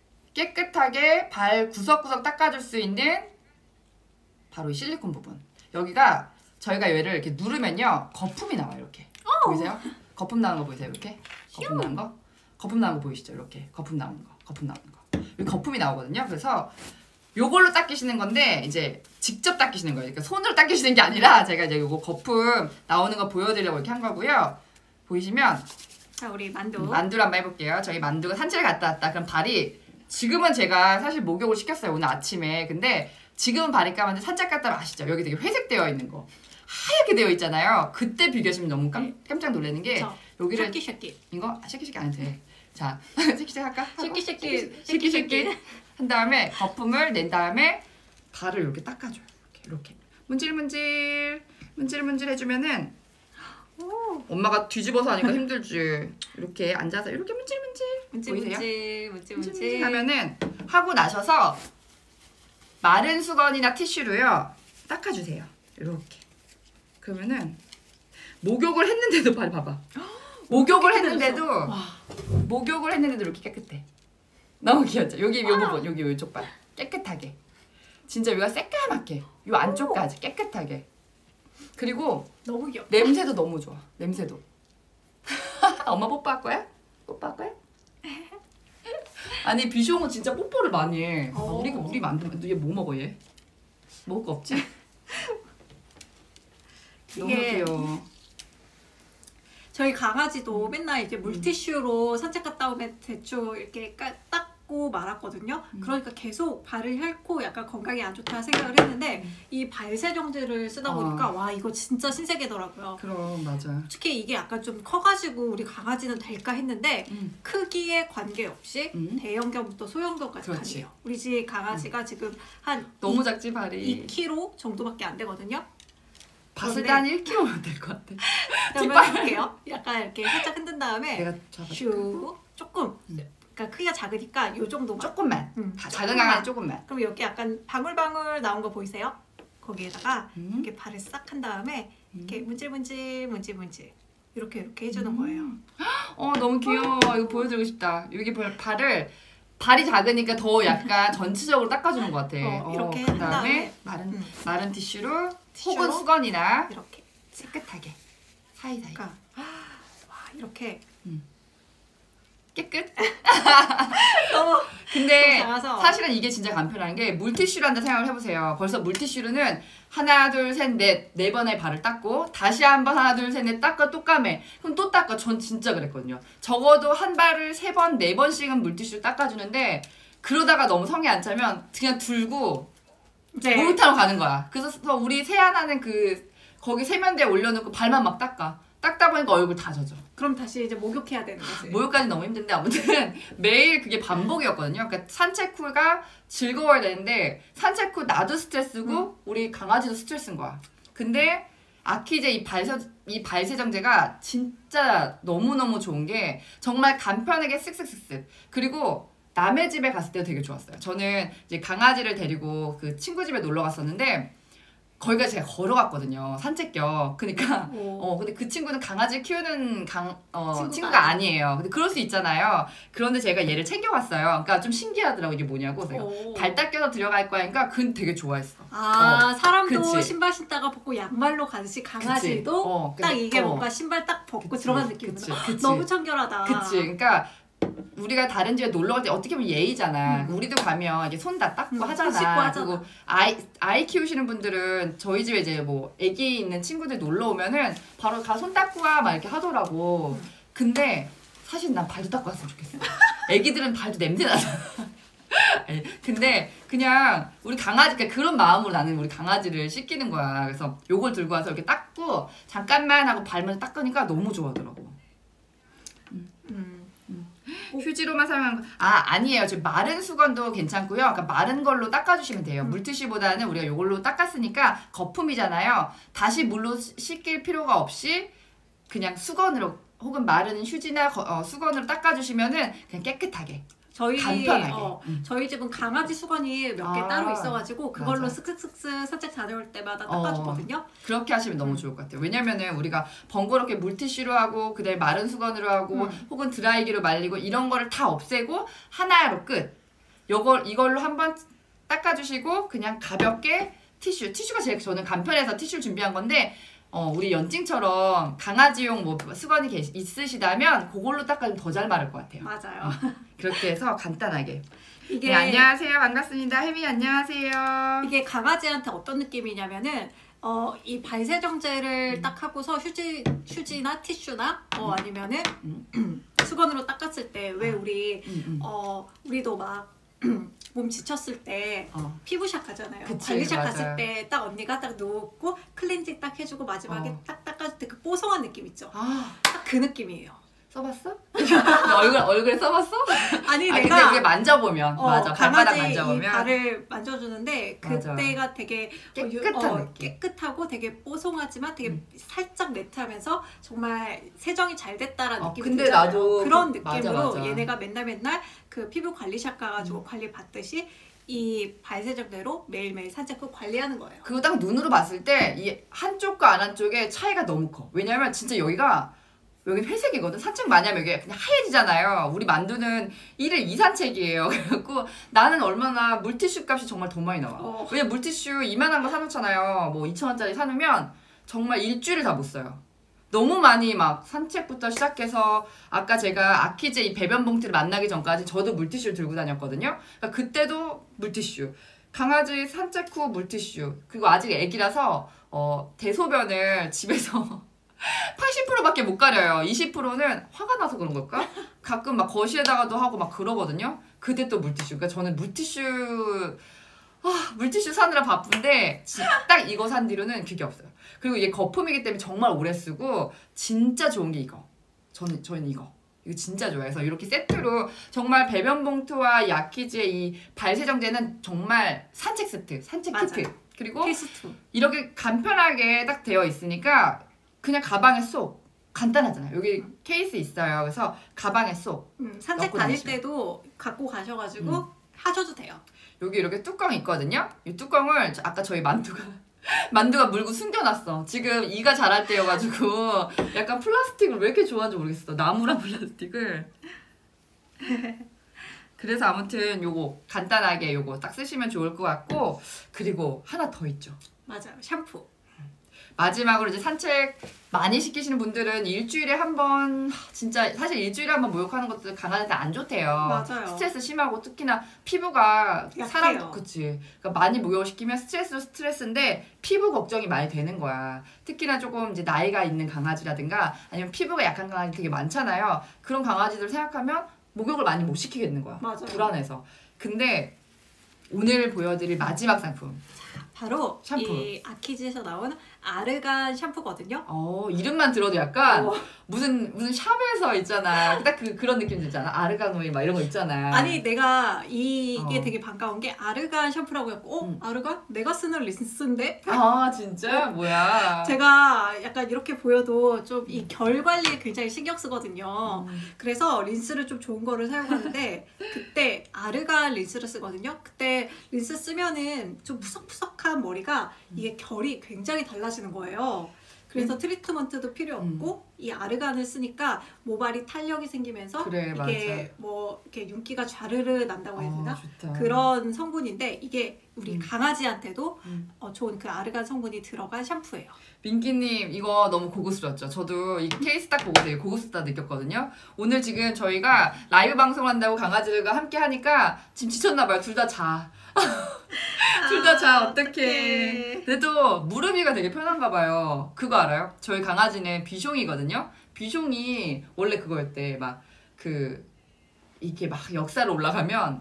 깨끗하게 발 구석구석 닦아줄 수 있는 바로 이 실리콘 부분. 여기가 저희가 얘를 이렇게 누르면요 거품이 나와요. 이렇게 보이세요? 거품 나는 거 보이세요? 이렇게 거품 나는 거? 거품 나는 거 보이시죠? 이렇게 거품 나오는 거. 여기 거품이 나오거든요. 그래서 요걸로 닦이시는 건데 이제 직접 닦이시는 거예요. 그러니까 손으로 닦이시는 게 아니라 제가 이제 요거 거품 나오는 거 보여드리려고 이렇게 한 거고요. 보이시면 자 우리 만두를 한번 해볼게요. 저희 만두가 산책을 갔다 왔다. 그럼 발이 지금은 제가 사실 목욕을 시켰어요. 오늘 아침에. 근데 지금은 발이 까만데 산책 갔다 오면 아시죠? 여기 되게 회색되어 있는 거. 하얗게 되어 있잖아요. 그때 비교하시면 너무 깜짝 놀라는 게 여기를 쉐끼쉐끼 이거 쉐끼쉐끼 안 해도 돼. 자 쉐끼쉐끼 할까? 쉐끼쉐끼 한 다음에 거품을 낸 다음에 발을 이렇게 닦아줘요. 이렇게 문질문질 해주면은 엄마가 뒤집어서 하니까 힘들지. 이렇게 앉아서 이렇게 문질문질 하면은 하고 나셔서 마른 수건이나 티슈로요 닦아주세요. 이렇게 그러면은 목욕을 했는데도 발이 봐봐. 목욕을 했는데도 이렇게 깨끗해. 너무 귀엽죠? 여기 요 부분, 여기 이쪽 발 깨끗하게. 진짜 여기가 새까맣게, 요 안쪽까지 깨끗하게. 그리고 너무 귀엽다. 냄새도 너무 좋아. 냄새도. 엄마 뽀뽀할 거야? 뽀뽀할 거야? 아니 비숑은 진짜 뽀뽀를 많이 해. 우리 만들면 얘 뭐 먹어 얘? 먹을 거 없지? 너무 귀여워. 저희 강아지도 맨날 이제 물티슈로 산책 갔다 오면 대충 이렇게 닦고 말았거든요. 그러니까 계속 발을 핥고 약간 건강에 안 좋다 생각을 했는데 이 발세정제를 쓰다 보니까 와 이거 진짜 신세계더라고요. 그럼 맞아. 특히 이게 약간 좀 커가지고 우리 강아지는 될까 했는데 크기에 관계없이 대형견부터 소형견까지 그렇지. 가네요. 우리 집 강아지가 지금 한 너무 작지 발이. 2kg 정도밖에 안 되거든요. 봤을 때 한 1kg면 될 것 같아. 그러면 해볼게요. 약간 이렇게 살짝 흔든 다음에 내가 잡아줄까? 슈 조금 그러니까 크기가 작으니까 요 정도만 조금만. 다 작은 강아지 조금만. 그럼 여기 약간 방울방울 나온 거 보이세요? 거기에다가 이렇게 발을 싹 한 다음에 이렇게 문질문질 이렇게 해주는 거예요. 너무 귀여워. 이거 보여드리고 싶다. 여기 발이 작으니까 더 약간 전체적으로 닦아주는 것 같아. 이렇게 그 한 다음에 다음에 마른 티슈로 혹은 수건이나 이렇게 깨끗하게 사이사이. 그러니까 와 이렇게 깨끗? 너무 근데 작아서. 사실은 이게 진짜 간편한 게 물티슈란다 생각을 해보세요. 벌써 물티슈로는 하나 둘 셋 넷 네 번의 발을 닦고 다시 한 번 하나 둘 셋 넷 닦아 또 까매. 그럼 또 닦아. 전 진짜 그랬거든요. 적어도 한 발을 3번 4번씩은 물티슈로 닦아주는데 그러다가 너무 성에 안 차면 그냥 들고 목욕탕으로 가는 거야. 그래서 우리 세안하는 거기 세면대에 올려놓고 발만 막 닦아. 닦다 보니까 얼굴 다 젖어. 그럼 다시 이제 목욕해야 되는 거지. 목욕까지 너무 힘든데 아무튼 매일 그게 반복이었거든요. 그러니까 산책 후가 즐거워야 되는데 산책 후 나도 스트레스고 우리 강아지도 스트레스인 거야. 근데 아키제 이 발세정제가 진짜 너무너무 좋은 게 정말 간편하게 쓱쓱쓱쓱. 그리고 남의 집에 갔을 때도 되게 좋았어요. 저는 이제 강아지를 데리고 그 친구 집에 놀러 갔었는데 거기가 제가 걸어갔거든요. 산책겨. 그러니까 근데 그 친구는 강아지 키우는 친구가 아니에요. 근데 그럴 수 있잖아요. 그런데 제가 얘를 챙겨갔어요. 그러니까 좀 신기하더라고. 이게 뭐냐고. 그래서 발 닦여서 들어갈 거니까 그건 되게 좋아했어. 사람도 그치. 신발 신다가 벗고 양말로 가듯이 강아지도 딱 이게 뭔가 신발 딱 벗고 들어간 느낌이구나. 너무 청결하다. 그치. 그러니까 우리가 다른 집에 놀러 갈 때 어떻게 보면 예의잖아. 우리도 가면 이제 손 다 닦고 하잖아. 그리고 아이 키우시는 분들은 저희 집에 이제 뭐 애기 있는 친구들 놀러 오면은 바로 가 손 닦고 와 막 이렇게 하더라고. 근데 사실 난 발도 닦고 왔으면 좋겠어. 애기들은 발도 냄새 나잖아. 근데 그냥 우리 강아지 그런 마음으로 나는 우리 강아지를 씻기는 거야. 그래서 요걸 들고 와서 이렇게 닦고 잠깐만 하고 발만 닦으니까 너무 좋아하더라고. 휴지로만 사용하는 거 아니에요. 지금 마른 수건도 괜찮고요. 그러니까 마른 걸로 닦아주시면 돼요. 물티슈보다는 우리가 이걸로 닦았으니까 거품이잖아요. 다시 물로 씻길 필요가 없이 그냥 수건으로 혹은 마른 휴지나 수건으로 닦아주시면은 그냥 깨끗하게 간편하게. 저희 집은 강아지 수건이 몇 개 따로 있어가지고 그걸로 맞아. 슥슥슥 산책 다녀올 때마다 닦아주거든요. 그렇게 하시면 너무 좋을 것 같아요. 왜냐면은 우리가 번거롭게 물티슈로 하고 그다음에 마른 수건으로 하고 혹은 드라이기로 말리고 이런 거를 다 없애고 하나로 끝. 이걸로 한번 닦아주시고 그냥 가볍게 티슈가 제일 저는 간편해서 티슈를 준비한 건데 우리 연찡처럼 강아지용 뭐 수건이 있으시다면 그걸로 닦아주면 더 잘 마를 것 같아요. 맞아요. 그렇게 해서 간단하게. 이게 네, 안녕하세요. 반갑습니다. 혜미 안녕하세요. 이게 강아지한테 어떤 느낌이냐면은 이 발세정제를 딱 하고서 휴지나 티슈나 아니면은 수건으로 닦았을 때 왜 우리도 막 몸 지쳤을 때 피부샷 하잖아요. 관리샷 갔을 때 딱 언니가 딱 누웠고 클렌징 딱 해주고 마지막에 딱 닦아줄 때 그 뽀송한 느낌 있죠. 딱 그 느낌이에요. 써봤어? 얼굴에 써봤어? 아니 근데 내가 이게 만져보면 맞아. 발바닥 강아지 만져보면 이 발을 만져주는데 맞아. 그때가 되게 깨끗한 느낌. 깨끗하고 되게 뽀송하지만 되게 살짝 매트하면서 정말 세정이 잘 됐다라는 느낌이 근데 들잖아요. 나도 그런 느낌으로 맞아. 얘네가 맨날 그 피부 관리샵 가가지고 관리 받듯이 이 발세정제로 매일매일 산책 후 관리하는 거예요. 그리고 딱 눈으로 봤을 때 이 한쪽과 안 한쪽의 차이가 너무 커. 왜냐면 진짜 여기는 회색이거든. 산책 많이 하면 여기 그냥 하얘지잖아요. 우리 만두는 1일 2산책이에요. 그래갖고 나는 얼마나 물티슈 값이 정말 더 많이 나와. 왜냐면 물티슈 이만한 거 사놓잖아요. 뭐 2,000원짜리 사놓으면 정말 일주일을 다 못 써요. 너무 많이 막 산책부터 시작해서 아까 제가 아키즈 이 배변 봉투를 만나기 전까지 저도 물티슈를 들고 다녔거든요. 그러니까 그때도 물티슈. 강아지 산책 후 물티슈. 그리고 아직 애기라서 대소변을 집에서 80%밖에 못 가려요. 20%는 화가 나서 그런 걸까? 가끔 막 거실에다가도 하고 막 그러거든요. 그때 또 물티슈. 그러니까 저는 물티슈 사느라 바쁜데 딱 이거 산 뒤로는 그게 없어요. 그리고 이게 거품이기 때문에 정말 오래 쓰고 진짜 좋은 게 이거. 저는 이거 진짜 좋아해서 이렇게 세트로 정말 배변 봉투와 야키즈의 이 발세정제는 정말 산책 세트, 산책 맞아요. 키트. 그리고 필수품. 이렇게 간편하게 딱 되어 있으니까 그냥 가방에 쏙. 간단하잖아요. 여기 케이스 있어요. 그래서 가방에 쏙. 산책 넣고 다닐 다니시면. 때도 갖고 가셔가지고 하셔도 돼요. 여기 이렇게 뚜껑이 있거든요. 이 뚜껑을 아까 저희 만두가 물고 숨겨놨어. 지금 이가 자랄 때여가지고 약간 플라스틱을 왜 이렇게 좋아하는지 모르겠어. 나무랑 플라스틱을. 그래서 아무튼 요거 간단하게 요거 딱 쓰시면 좋을 것 같고, 그리고 하나 더 있죠. 맞아요. 샴푸. 마지막으로 이제 산책 많이 시키시는 분들은 일주일에 한 번, 진짜 사실 일주일에 한 번 목욕하는 것도 강아지한테 안 좋대요. 맞아요. 스트레스 심하고 특히나 피부가 약해요. 그치. 그러니까 많이 목욕을 시키면 스트레스인데 피부 걱정이 많이 되는 거야. 특히나 조금 이제 나이가 있는 강아지라든가 아니면 피부가 약한 강아지 되게 많잖아요. 그런 강아지들 생각하면 목욕을 많이 못 시키겠는 거야. 맞아요. 불안해서. 근데 오늘 보여드릴 마지막 상품. 바로 샴푸. 이 아키즈에서 나오는 아르간 샴푸거든요. 이름만 들어도 약간 무슨 샵에서 있잖아. 딱 그런 느낌 들잖아. 아르간 오일 막 이런 거 있잖아. 아니 내가 이게 되게 반가운 게 아르간 샴푸라고 했고 아르간? 내가 쓰는 린스인데? 아 진짜? 뭐야. 제가 약간 이렇게 보여도 좀 이 결 관리에 굉장히 신경 쓰거든요. 그래서 린스를 좀 좋은 거를 사용하는데 그때 아르간 린스를 쓰거든요. 그때 린스 쓰면은 좀 푸석푸석한 머리가 이게 결이 굉장히 달라지는 거예요. 그래서 트리트먼트도 필요 없고 이 아르간을 쓰니까 모발이 탄력이 생기면서 그래, 이게 맞아. 뭐 이렇게 윤기가 좌르르 난다고 해야 되나? 좋다. 그런 성분인데 이게 우리 강아지한테도 좋은 그 아르간 성분이 들어간 샴푸예요. 민기님 이거 너무 고급스럽죠. 저도 이 케이스 딱 보고 되게 고급스럽다 느꼈거든요. 오늘 지금 저희가 라이브 방송한다고 강아지들과 함께 하니까 지금 지쳤나봐요. 둘 다 자. 둘 다 자. 어떡해. 그래도 무릎이가 되게 편한가 봐요. 그거 알아요? 저희 강아지는 비숑이거든요. 비숑이 원래 그거였대. 이렇게 막 역사로 올라가면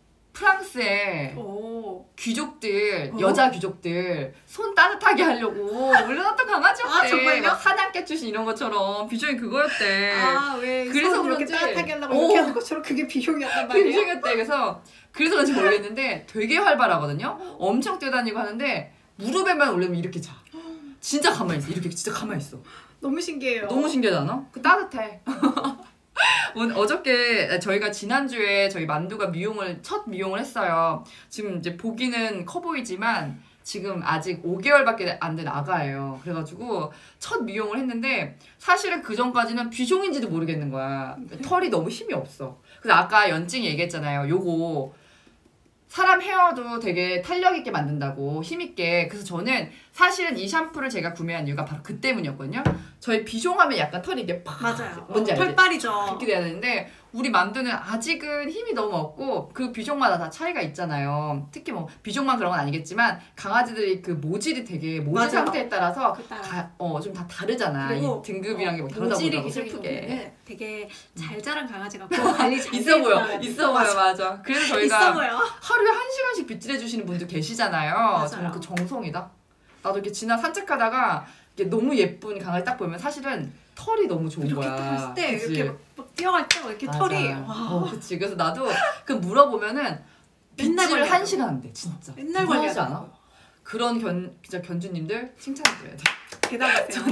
프랑스에 귀족들, 여자 귀족들 손 따뜻하게 하려고 올려놨던 강아지였대. 아, 정말요? 막 사냥개 출신 이런 것처럼 비숑이 그거였대. 왜 그래서 손을 이렇게 그런지- 따뜻하게 하려고 이렇게 하는 것처럼 그게 비숑이었단 말이에요? 비숑이었대. 그래서 그런지 모르겠는데 되게 활발하거든요. 엄청 뛰어다니고 하는데 무릎에만 올리면 이렇게 자. 진짜 가만히 있어. 이렇게 진짜 가만히 있어. 너무 신기해요. 너무 신기하지 않아? 따뜻해. 어저께 저희가 지난주에 저희 만두가 첫 미용을 했어요. 지금 이제 보기는 커 보이지만 지금 아직 5개월밖에 안 된 아가예요. 그래가지고 첫 미용을 했는데 사실은 그 전까지는 비숑인지도 모르겠는 거야. 털이 너무 힘이 없어. 그래서 아까 연증이 얘기했잖아요. 요거 사람 헤어도 되게 탄력 있게 만든다고, 힘 있게. 그래서 저는 사실은 이 샴푸를 제가 구매한 이유가 바로 그 때문이었거든요. 저희 비숑하면 약간 털이 이게 팍, 맞아요. 뭔지 알지? 털빨이죠. 이렇게 돼야 되는데 우리 만두는 아직은 힘이 너무 없고 그 비숑마다 다 차이가 있잖아요. 특히 뭐 비숑만 그런 건 아니겠지만 강아지들이 그 모질이 되게 모질 맞아요. 상태에 따라서 따라. 좀 다 다르잖아. 그리고 이 등급이란 게 뭐 다르다 모질이 보더라고 기술이 슬프게. 되게 잘 자란 강아지 같고 관리 잘 있어 보여. 되는 있어 보여. 맞아. 그래서 있어 저희가 보여. 하루에 1시간씩 빗질해 주시는 분들 계시잖아요. 맞아요. 정말 그 정성이다. 나도 이렇게 지나 산책하다가 이게 너무 예쁜 강아지 딱 보면 사실은 털이 너무 좋은 이렇게 거야. 탔을 때 그치? 이렇게 막 뛰어갈 때 이렇게 맞아. 털이 와. 그치. 그래서 나도 그 물어보면은 맨날 빗질을 관리하고. 1시간 한대 진짜. 맨날 대단하지 관리하지 않아? 그런 진짜 견주님들 칭찬해줘야 돼. 대단하세요.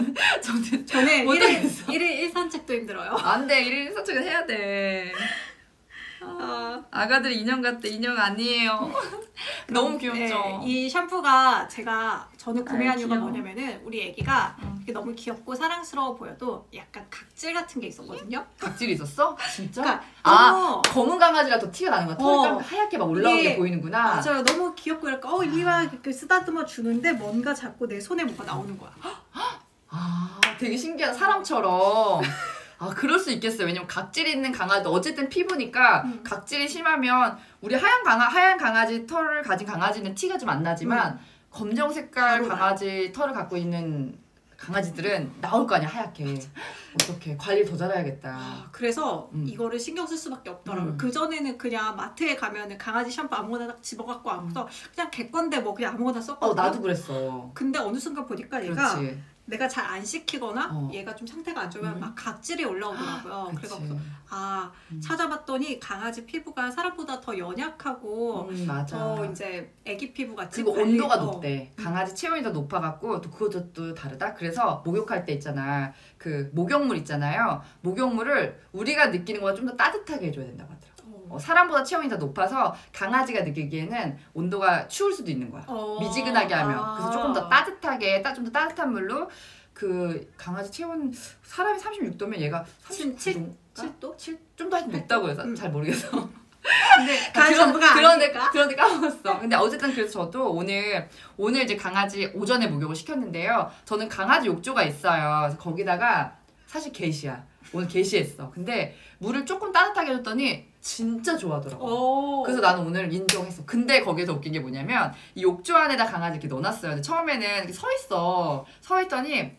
저는 저는 못하겠어. 1일 1산책도 힘들어요. 안 돼. 1일 산책은 해야 돼. 아가들 인형 같대. 인형 아니에요. 너무 귀엽죠? 네, 이 샴푸가 저는 구매한 이유가 귀여워. 뭐냐면은 우리 애기가 이렇게 너무 귀엽고 사랑스러워 보여도 약간 각질 같은 게 있었거든요. 각질이 있었어? 진짜? 그러니까 아, 검은 강아지라 더 티가 나는 거야. 털이 하얗게 막 올라오는 이게 게 보이는구나. 맞아요. 너무 귀엽고 이렇게 이리 와 이렇게 쓰다듬어 주는데 뭔가 자꾸 내 손에 뭐가 나오는 거야. 아, 되게 신기하다. 사람처럼. 아, 그럴 수 있겠어요. 왜냐면 각질이 있는 강아지도 어쨌든 피부니까 각질이 심하면 우리 하얀 강아지 털을 가진 강아지는 티가 좀 안 나지만 검정 색깔 강아지 털을 갖고 있는 강아지들은 나올 거 아니야, 하얗게. 어떡해. 관리 더 잘해야겠다. 그래서 이거를 신경 쓸 수밖에 없더라고요. 그전에는 그냥 마트에 가면은 강아지 샴푸 아무거나 딱 집어갖고 와서 그냥 개건데 뭐 그냥 아무거나 썼거든요. 나도 그랬어. 근데 어느 순간 보니까 얘가 그렇지. 내가 잘 안 시키거나 얘가 좀 상태가 안 좋으면 음. 막 각질이 올라오더라고요. 그치. 그래서 찾아봤더니 강아지 피부가 사람보다 더 연약하고 맞아. 더 이제 애기 피부 같이 그리고 온도가 높대. 강아지 체온이 더 높아갖고 또 그것도 또 다르다. 그래서 목욕할 때 있잖아. 그 목욕물 있잖아요. 목욕물을 우리가 느끼는 것보다 좀 더 따뜻하게 해줘야 된다고 하더라고. 사람보다 체온이 더 높아서 강아지가 느끼기에는 온도가 추울 수도 있는 거야. 미지근하게 하면. 그래서 조금 더 따뜻하게, 좀 더 따뜻한 물로 그 강아지 체온, 사람이 36도면 얘가 37도? 7도? 좀 더 높다고 해서 잘 모르겠어. 근데 강아지 전부가 그런데 까먹었어. 근데 어쨌든 그래서 저도 오늘 이제 강아지 오전에 목욕을 시켰는데요. 저는 강아지 욕조가 있어요. 그래서 거기다가 사실 게시야. 오늘 게시했어. 근데 물을 조금 따뜻하게 해줬더니 진짜 좋아하더라고. 그래서 나는 오늘 인정했어. 근데 거기서 웃긴 게 뭐냐면 이 욕조 안에다 강아지 이렇게 넣어놨어요. 근데 처음에는 이렇게 서 있어. 서 있더니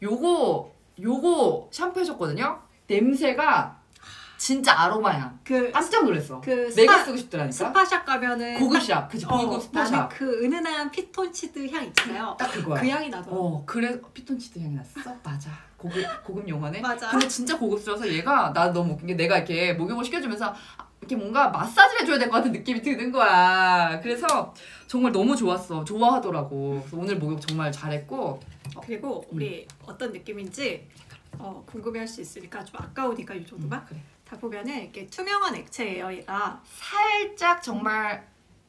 요거 샴푸 해줬거든요. 냄새가 진짜 아로마향. 깜짝 놀랐어. 내가 쓰고 싶더라니까. 스파샵 가면은 고급샵. 그치, 고급 스파샵. 나는 그 은은한 피톤치드 향 있잖아요. 딱 그거야. 그 향이 나더라고. 그래 피톤치드 향이 났어? 맞아. 고급 용어네. 맞아. 근데 진짜 고급스러워서 얘가 나 너무 웃긴 게 내가 이렇게 목욕을 시켜주면서 이렇게 뭔가 마사지를 해줘야 될 것 같은 느낌이 드는 거야. 그래서 정말 너무 좋았어. 좋아하더라고. 그래서 오늘 목욕 정말 잘했고. 그리고 우리 어떤 느낌인지 궁금해할 수 있으니까 좀 아까우니까 이 정도만. 그래. 다 보면은 이렇게 투명한 액체예요, 얘가. 살짝 정말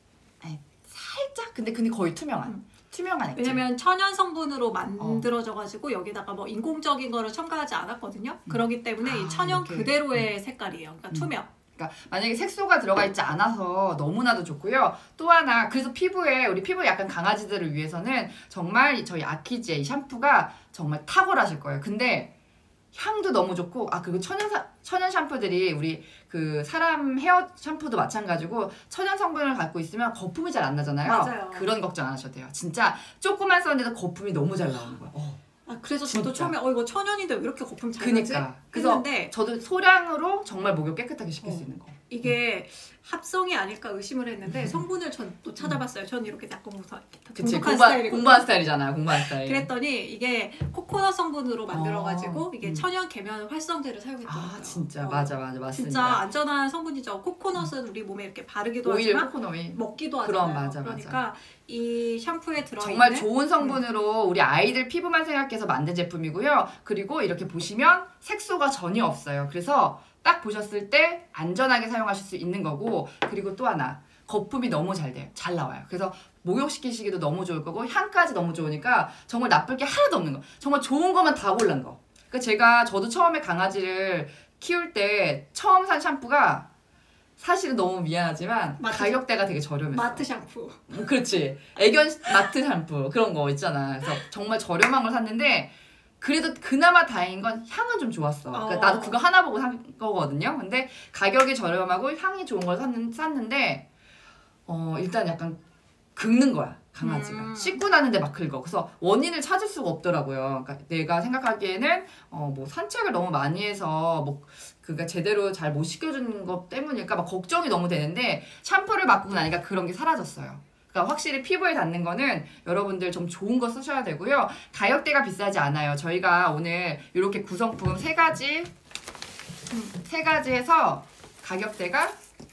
살짝 근데 거의 투명한 액체. 왜냐면 천연 성분으로 만들어져가지고 여기다가 뭐 인공적인 거를 첨가하지 않았거든요. 그렇기 때문에 이 천연 이렇게. 그대로의 색깔이에요. 그러니까 투명. 그러니까 만약에 색소가 들어가 있지 않아서 너무나도 좋고요. 또 하나 그래서 우리 피부에 약간 강아지들을 위해서는 정말 저희 아키즈의 이 샴푸가 정말 탁월하실 거예요. 근데 향도 너무 좋고 그리고 천연 샴푸들이 우리 그 사람 헤어 샴푸도 마찬가지고 천연 성분을 갖고 있으면 거품이 잘 안 나잖아요. 맞아요. 그런 걱정 안 하셔도 돼요. 진짜 조금만 썼는데도 거품이 너무 잘 나오는 거야. 그래서 진짜. 저도 처음에 이거 천연인데 왜 이렇게 거품 잘 나지? 그니까. 그래서 했는데 저도 소량으로 정말 목욕 깨끗하게 시킬 수 있는 거. 이게 합성이 아닐까 의심을 했는데 성분을 전 또 찾아봤어요. 전 이렇게 약간 그치, 공부한 스타일이거든요. 공부한 스타일이잖아. 공부한 스타일. 그랬더니 이게 코코넛 성분으로 만들어가지고 이게 천연 계면 활성제를 사용했더라고요. 진짜 맞아 맞습니다. 진짜 안전한 성분이죠. 코코넛은 우리 몸에 이렇게 바르기도 오일 하지만 코코넛이 먹기도 하잖아요. 그럼 맞아. 그러니까 이 샴푸에 들어있는 정말 좋은 성분으로 우리 아이들 피부만 생각해서 만든 제품이고요. 그리고 이렇게 보시면 색소가 전혀 없어요. 그래서 딱 보셨을 때 안전하게 사용하실 수 있는 거고, 그리고 또 하나 거품이 너무 잘 돼요. 잘 나와요. 그래서 목욕시키시기도 너무 좋을 거고 향까지 너무 좋으니까 정말 나쁠 게 하나도 없는 거. 정말 좋은 것만 다 골란 거. 그러니까 저도 처음에 강아지를 키울 때 처음 산 샴푸가 사실은 너무 미안하지만 가격대가 되게 저렴했어. 마트 샴푸. 그렇지. 애견 마트 샴푸 그런 거 있잖아. 그래서 정말 저렴한 걸 샀는데 그래도 그나마 다행인 건 향은 좀 좋았어. 그러니까 나도 그거 하나 보고 산 거거든요. 근데 가격이 저렴하고 향이 좋은 걸 샀는데 일단 약간 긁는 거야. 강아지가 씻고 나는데 막 긁어. 그래서 원인을 찾을 수가 없더라고요. 그러니까 내가 생각하기에는 뭐 산책을 너무 많이 해서 뭐 그가 제대로 잘 못 씻겨주는 것 때문일까 막 걱정이 너무 되는데 샴푸를 바꾸고 나니까 그런 게 사라졌어요. 그러니까 확실히 피부에 닿는 거는 여러분들 좀 좋은 거 쓰셔야 되고요. 가격대가 비싸지 않아요. 저희가 오늘 이렇게 구성품 세 가지 해서 가격대가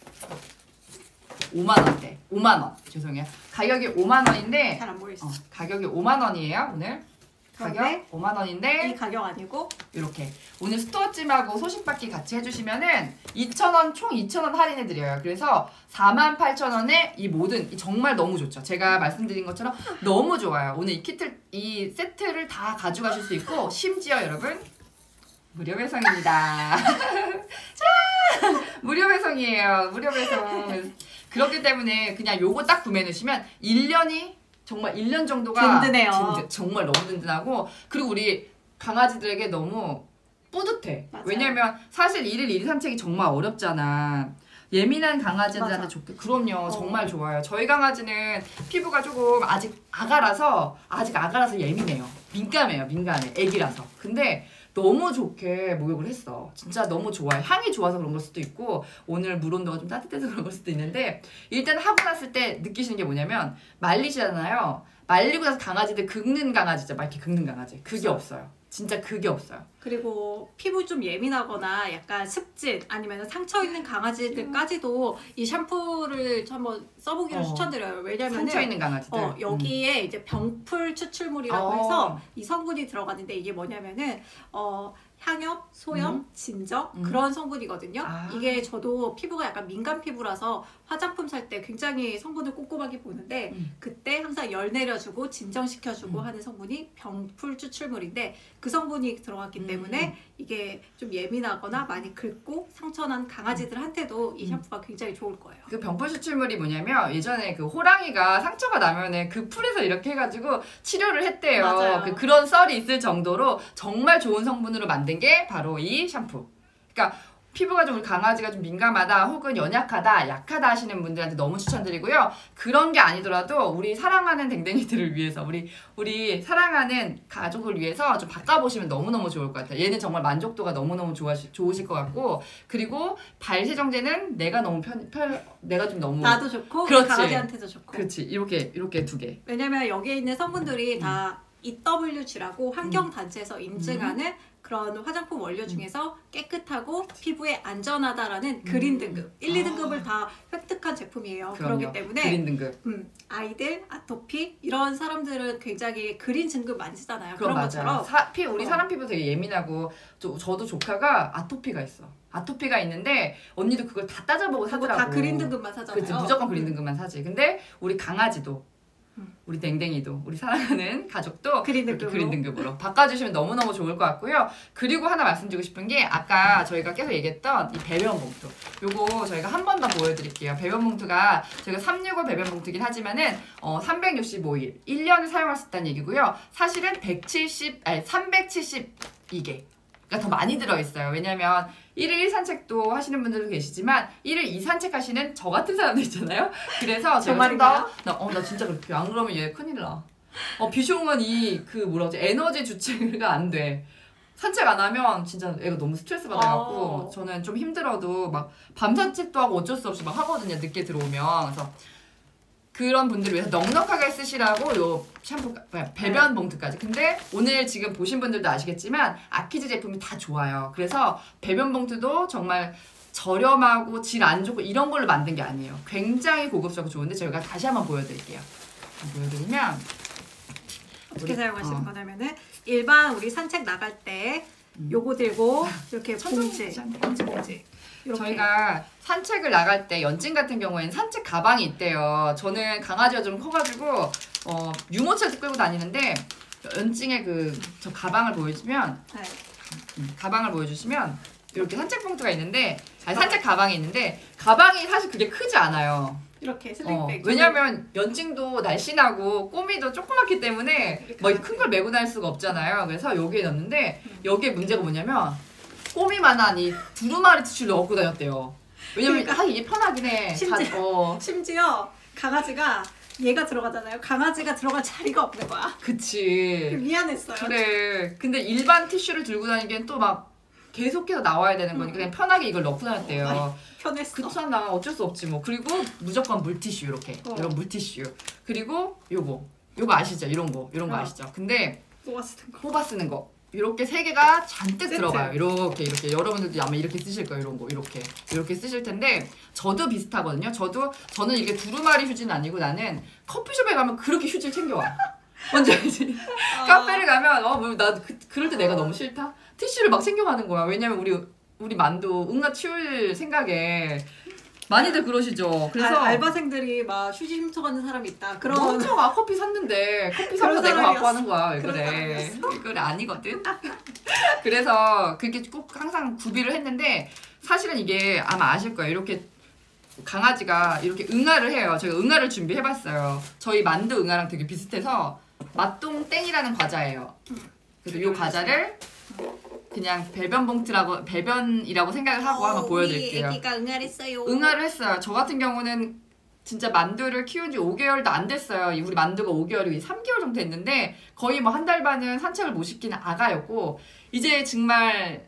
5만원대. 5만원. 죄송해요. 가격이 5만원인데 잘 안 보이시죠? 가격이 5만원이에요 오늘. 가격 5만 원인데 이 가격 아니고 이렇게 오늘 스토어찜하고 소식받기 같이 해주시면은 2,000원 총 2,000원 할인해드려요. 그래서 48,000원에 이 모든 정말 너무 좋죠. 제가 말씀드린 것처럼 너무 좋아요. 오늘 이 세트를 다 가져가실 수 있고 심지어 여러분 무료 배송입니다. 무료 배송이에요. 무료 배송. 그렇기 때문에 그냥 요거 딱 구매해 놓으시면 1년이 정말 1년 정도가 든든해요. 정말 너무 든든하고 그리고 우리 강아지들에게 너무 뿌듯해. 맞아요. 왜냐면 사실 1일 1일 산책이 정말 어렵잖아. 예민한 강아지들한테 맞아. 좋게. 그럼요. 정말 좋아요. 저희 강아지는 피부가 조금 아직 아가라서 예민해요. 민감해. 애기라서. 근데 너무 좋게 목욕을 했어. 진짜 너무 좋아요. 향이 좋아서 그런 걸 수도 있고 오늘 물 온도가 좀 따뜻해서 그런 걸 수도 있는데 일단 하고 났을 때 느끼시는 게 뭐냐면 말리시잖아요. 말리고 나서 강아지들 긁는 강아지죠. 막 이렇게 긁는 강아지. 그게 없어요. 진짜 그게 없어요. 그리고 피부 좀 예민하거나 약간 습진 아니면 상처 있는 강아지들까지도 이 샴푸를 한번 써보기를 추천드려요. 왜냐면 상처 있는 강아지들. 여기에 이제 병풀 추출물이라고 해서 이 성분이 들어가는데 이게 뭐냐면은 향염, 소염, 진정 그런 성분이거든요. 이게 저도 피부가 약간 민감 피부라서 화장품 살 때 굉장히 성분을 꼼꼼하게 보는데 그때 항상 열 내려주고 진정시켜주고 하는 성분이 병풀 추출물인데 그 성분이 들어갔기 때문에 이게 좀 예민하거나 많이 긁고 상처난 강아지들한테도 이 샴푸가 굉장히 좋을 거예요. 그 병풀 추출물이 뭐냐면 예전에 그 호랑이가 상처가 나면은 그 풀에서 이렇게 해가지고 치료를 했대요. 맞아요. 그런 썰이 있을 정도로 정말 좋은 성분으로 만든 게 바로 이 샴푸. 그러니까 피부가 좀 우리 강아지가 좀 민감하다 혹은 연약하다 약하다 하시는 분들한테 너무 추천드리고요. 그런 게 아니더라도 우리 사랑하는 댕댕이들을 위해서 우리 사랑하는 가족을 위해서 좀 바꿔보시면 너무너무 좋을 것 같아요. 얘는 정말 만족도가 너무너무 좋으실 것 같고 그리고 발 세정제는 내가 너무 내가 좀 너무 나도 좋고 그렇지. 강아지한테도 좋고 그렇지. 이렇게 두 개. 왜냐면 여기에 있는 성분들이 다 EWG라고 환경단체에서 인증하는 그런 화장품 원료 중에서 깨끗하고 피부에 안전하다라는 그린 등급 1, 2등급을 다 획득한 제품이에요. 그럼요. 그렇기 때문에 그린 등급. 아이들, 아토피 이런 사람들은 굉장히 그린 등급 많이 쓰잖아요. 그런 맞아요. 것처럼 우리 사람 피부 되게 예민하고 저도 조카가 아토피가 있어. 아토피가 있는데 언니도 그걸 다 따져보고 그거 사더라고. 다 그린 등급만 사잖아요. 그치, 무조건 그린 등급만 사지. 근데 우리 강아지도 우리 댕댕이도 우리 사랑하는 가족도 그린 그린 등급으로 바꿔주시면 너무너무 좋을 것 같고요. 그리고 하나 말씀드리고 싶은 게 아까 저희가 계속 얘기했던 이 배변 봉투 요거 저희가 한 번 더 보여드릴게요. 배변 봉투가 저희가 365 배변 봉투긴 하지만은 365일 1년을 사용할 수 있다는 얘기고요. 사실은 372개 더 많이 들어있어요. 왜냐면 1일 1산책도 하시는 분들도 계시지만 1일 2산책 하시는 저 같은 사람들 있잖아요. 그래서 제가 좀 더 나 진짜 그렇게 안 그러면 얘 큰일 나. 비숑은 에너지 주체가 안 돼. 산책 안 하면 진짜 애가 너무 스트레스 받아갖고 저는 좀 힘들어도 막 밤 산책도 하고 어쩔 수 없이 막 하거든요. 늦게 들어오면. 그래서 그런 분들을 위해서 넉넉하게 쓰시라고 요 샴푸, 배변 봉투까지. 근데 오늘 지금 보신 분들도 아시겠지만 아키즈 제품이 다 좋아요. 그래서 배변 봉투도 정말 저렴하고 질 안 좋고 이런 걸로 만든 게 아니에요. 굉장히 고급스럽고 좋은데 저희가 다시 한번 보여드릴게요. 보여드리면 어떻게 사용하시는 거냐면은 일반 우리 산책 나갈 때 요거 들고 이렇게 봉지 이렇게. 저희가 산책을 나갈 때 연진 같은 경우에는 산책 가방이 있대요. 저는 강아지가 좀 커가지고 유모차도 끌고 다니는데 연진의 저 가방을 보여주면 가방을 보여주시면 이렇게 산책 봉투가 있는데 산책 가방이 있는데 가방이 사실 그게 크지 않아요. 이렇게 슬링백. 왜냐면 연진도 날씬하고 꼬미도 조그맣기 때문에 뭐 큰 걸 메고 다닐 수가 없잖아요. 그래서 여기에 넣는데 여기에 문제가 뭐냐면 꼬미만한 이 두루마리 티슈를 넣고 다녔대요. 왜냐면 그러니까 이게 편하긴 해. 심지어 강아지가 얘가 들어가잖아요. 강아지가 들어갈 자리가 없는 거야. 그치. 미안했어요. 그래. 근데 일반 티슈를 들고 다니기엔 또 막 계속해서 나와야 되는 거니까 그냥 편하게 이걸 넣고 다녔대요. 편했어. 그렇잖아. 어쩔 수 없지 뭐. 그리고 무조건 물티슈 이렇게. 이런 물티슈. 그리고 요거 아시죠? 이런 거 아시죠? 근데 뽑아 쓰는 거. 이렇게 세 개가 잔뜩 들어가요. 이렇게 여러분들도 아마 이렇게 쓰실 거예요. 이런 거 이렇게 쓰실 텐데 저도 비슷하거든요. 저는 이게 두루마리 휴지는 아니고 나는 커피숍에 가면 그렇게 휴지를 챙겨와. 뭔지 알지? 카페를 가면 나 그럴 때 내가 너무 싫다. 티슈를 막 챙겨가는 거야. 왜냐면 우리 만두 응가 치울 생각에 많이들 그러시죠. 그래서 알바생들이 막 휴지 훔쳐가는 사람이 있다. 그런 훔쳐가. 커피 샀는데 커피 사서 그런 내가 갖고 사람이었어. 하는 거야. 왜 그런 그래? 그래 아니거든. 그래서 그렇게 꼭 항상 구비를 했는데 사실은 이게 아마 아실 거예요. 이렇게 강아지가 이렇게 응아를 해요. 제가 응아를 준비해봤어요. 저희 만두 응아랑 되게 비슷해서 맛동땡이라는 과자예요. 그래서 이 과자를 그냥 배변이라고 생각을 하고 한번 보여드릴게요. 우리 애기가 응아를 했어요. 응아를 했어요. 저 같은 경우는 진짜 만두를 키운 지 5개월도 안 됐어요. 우리 만두가 5개월이 3개월 정도 됐는데 거의 뭐 한 달 반은 산책을 못 시키는 아가였고 이제 정말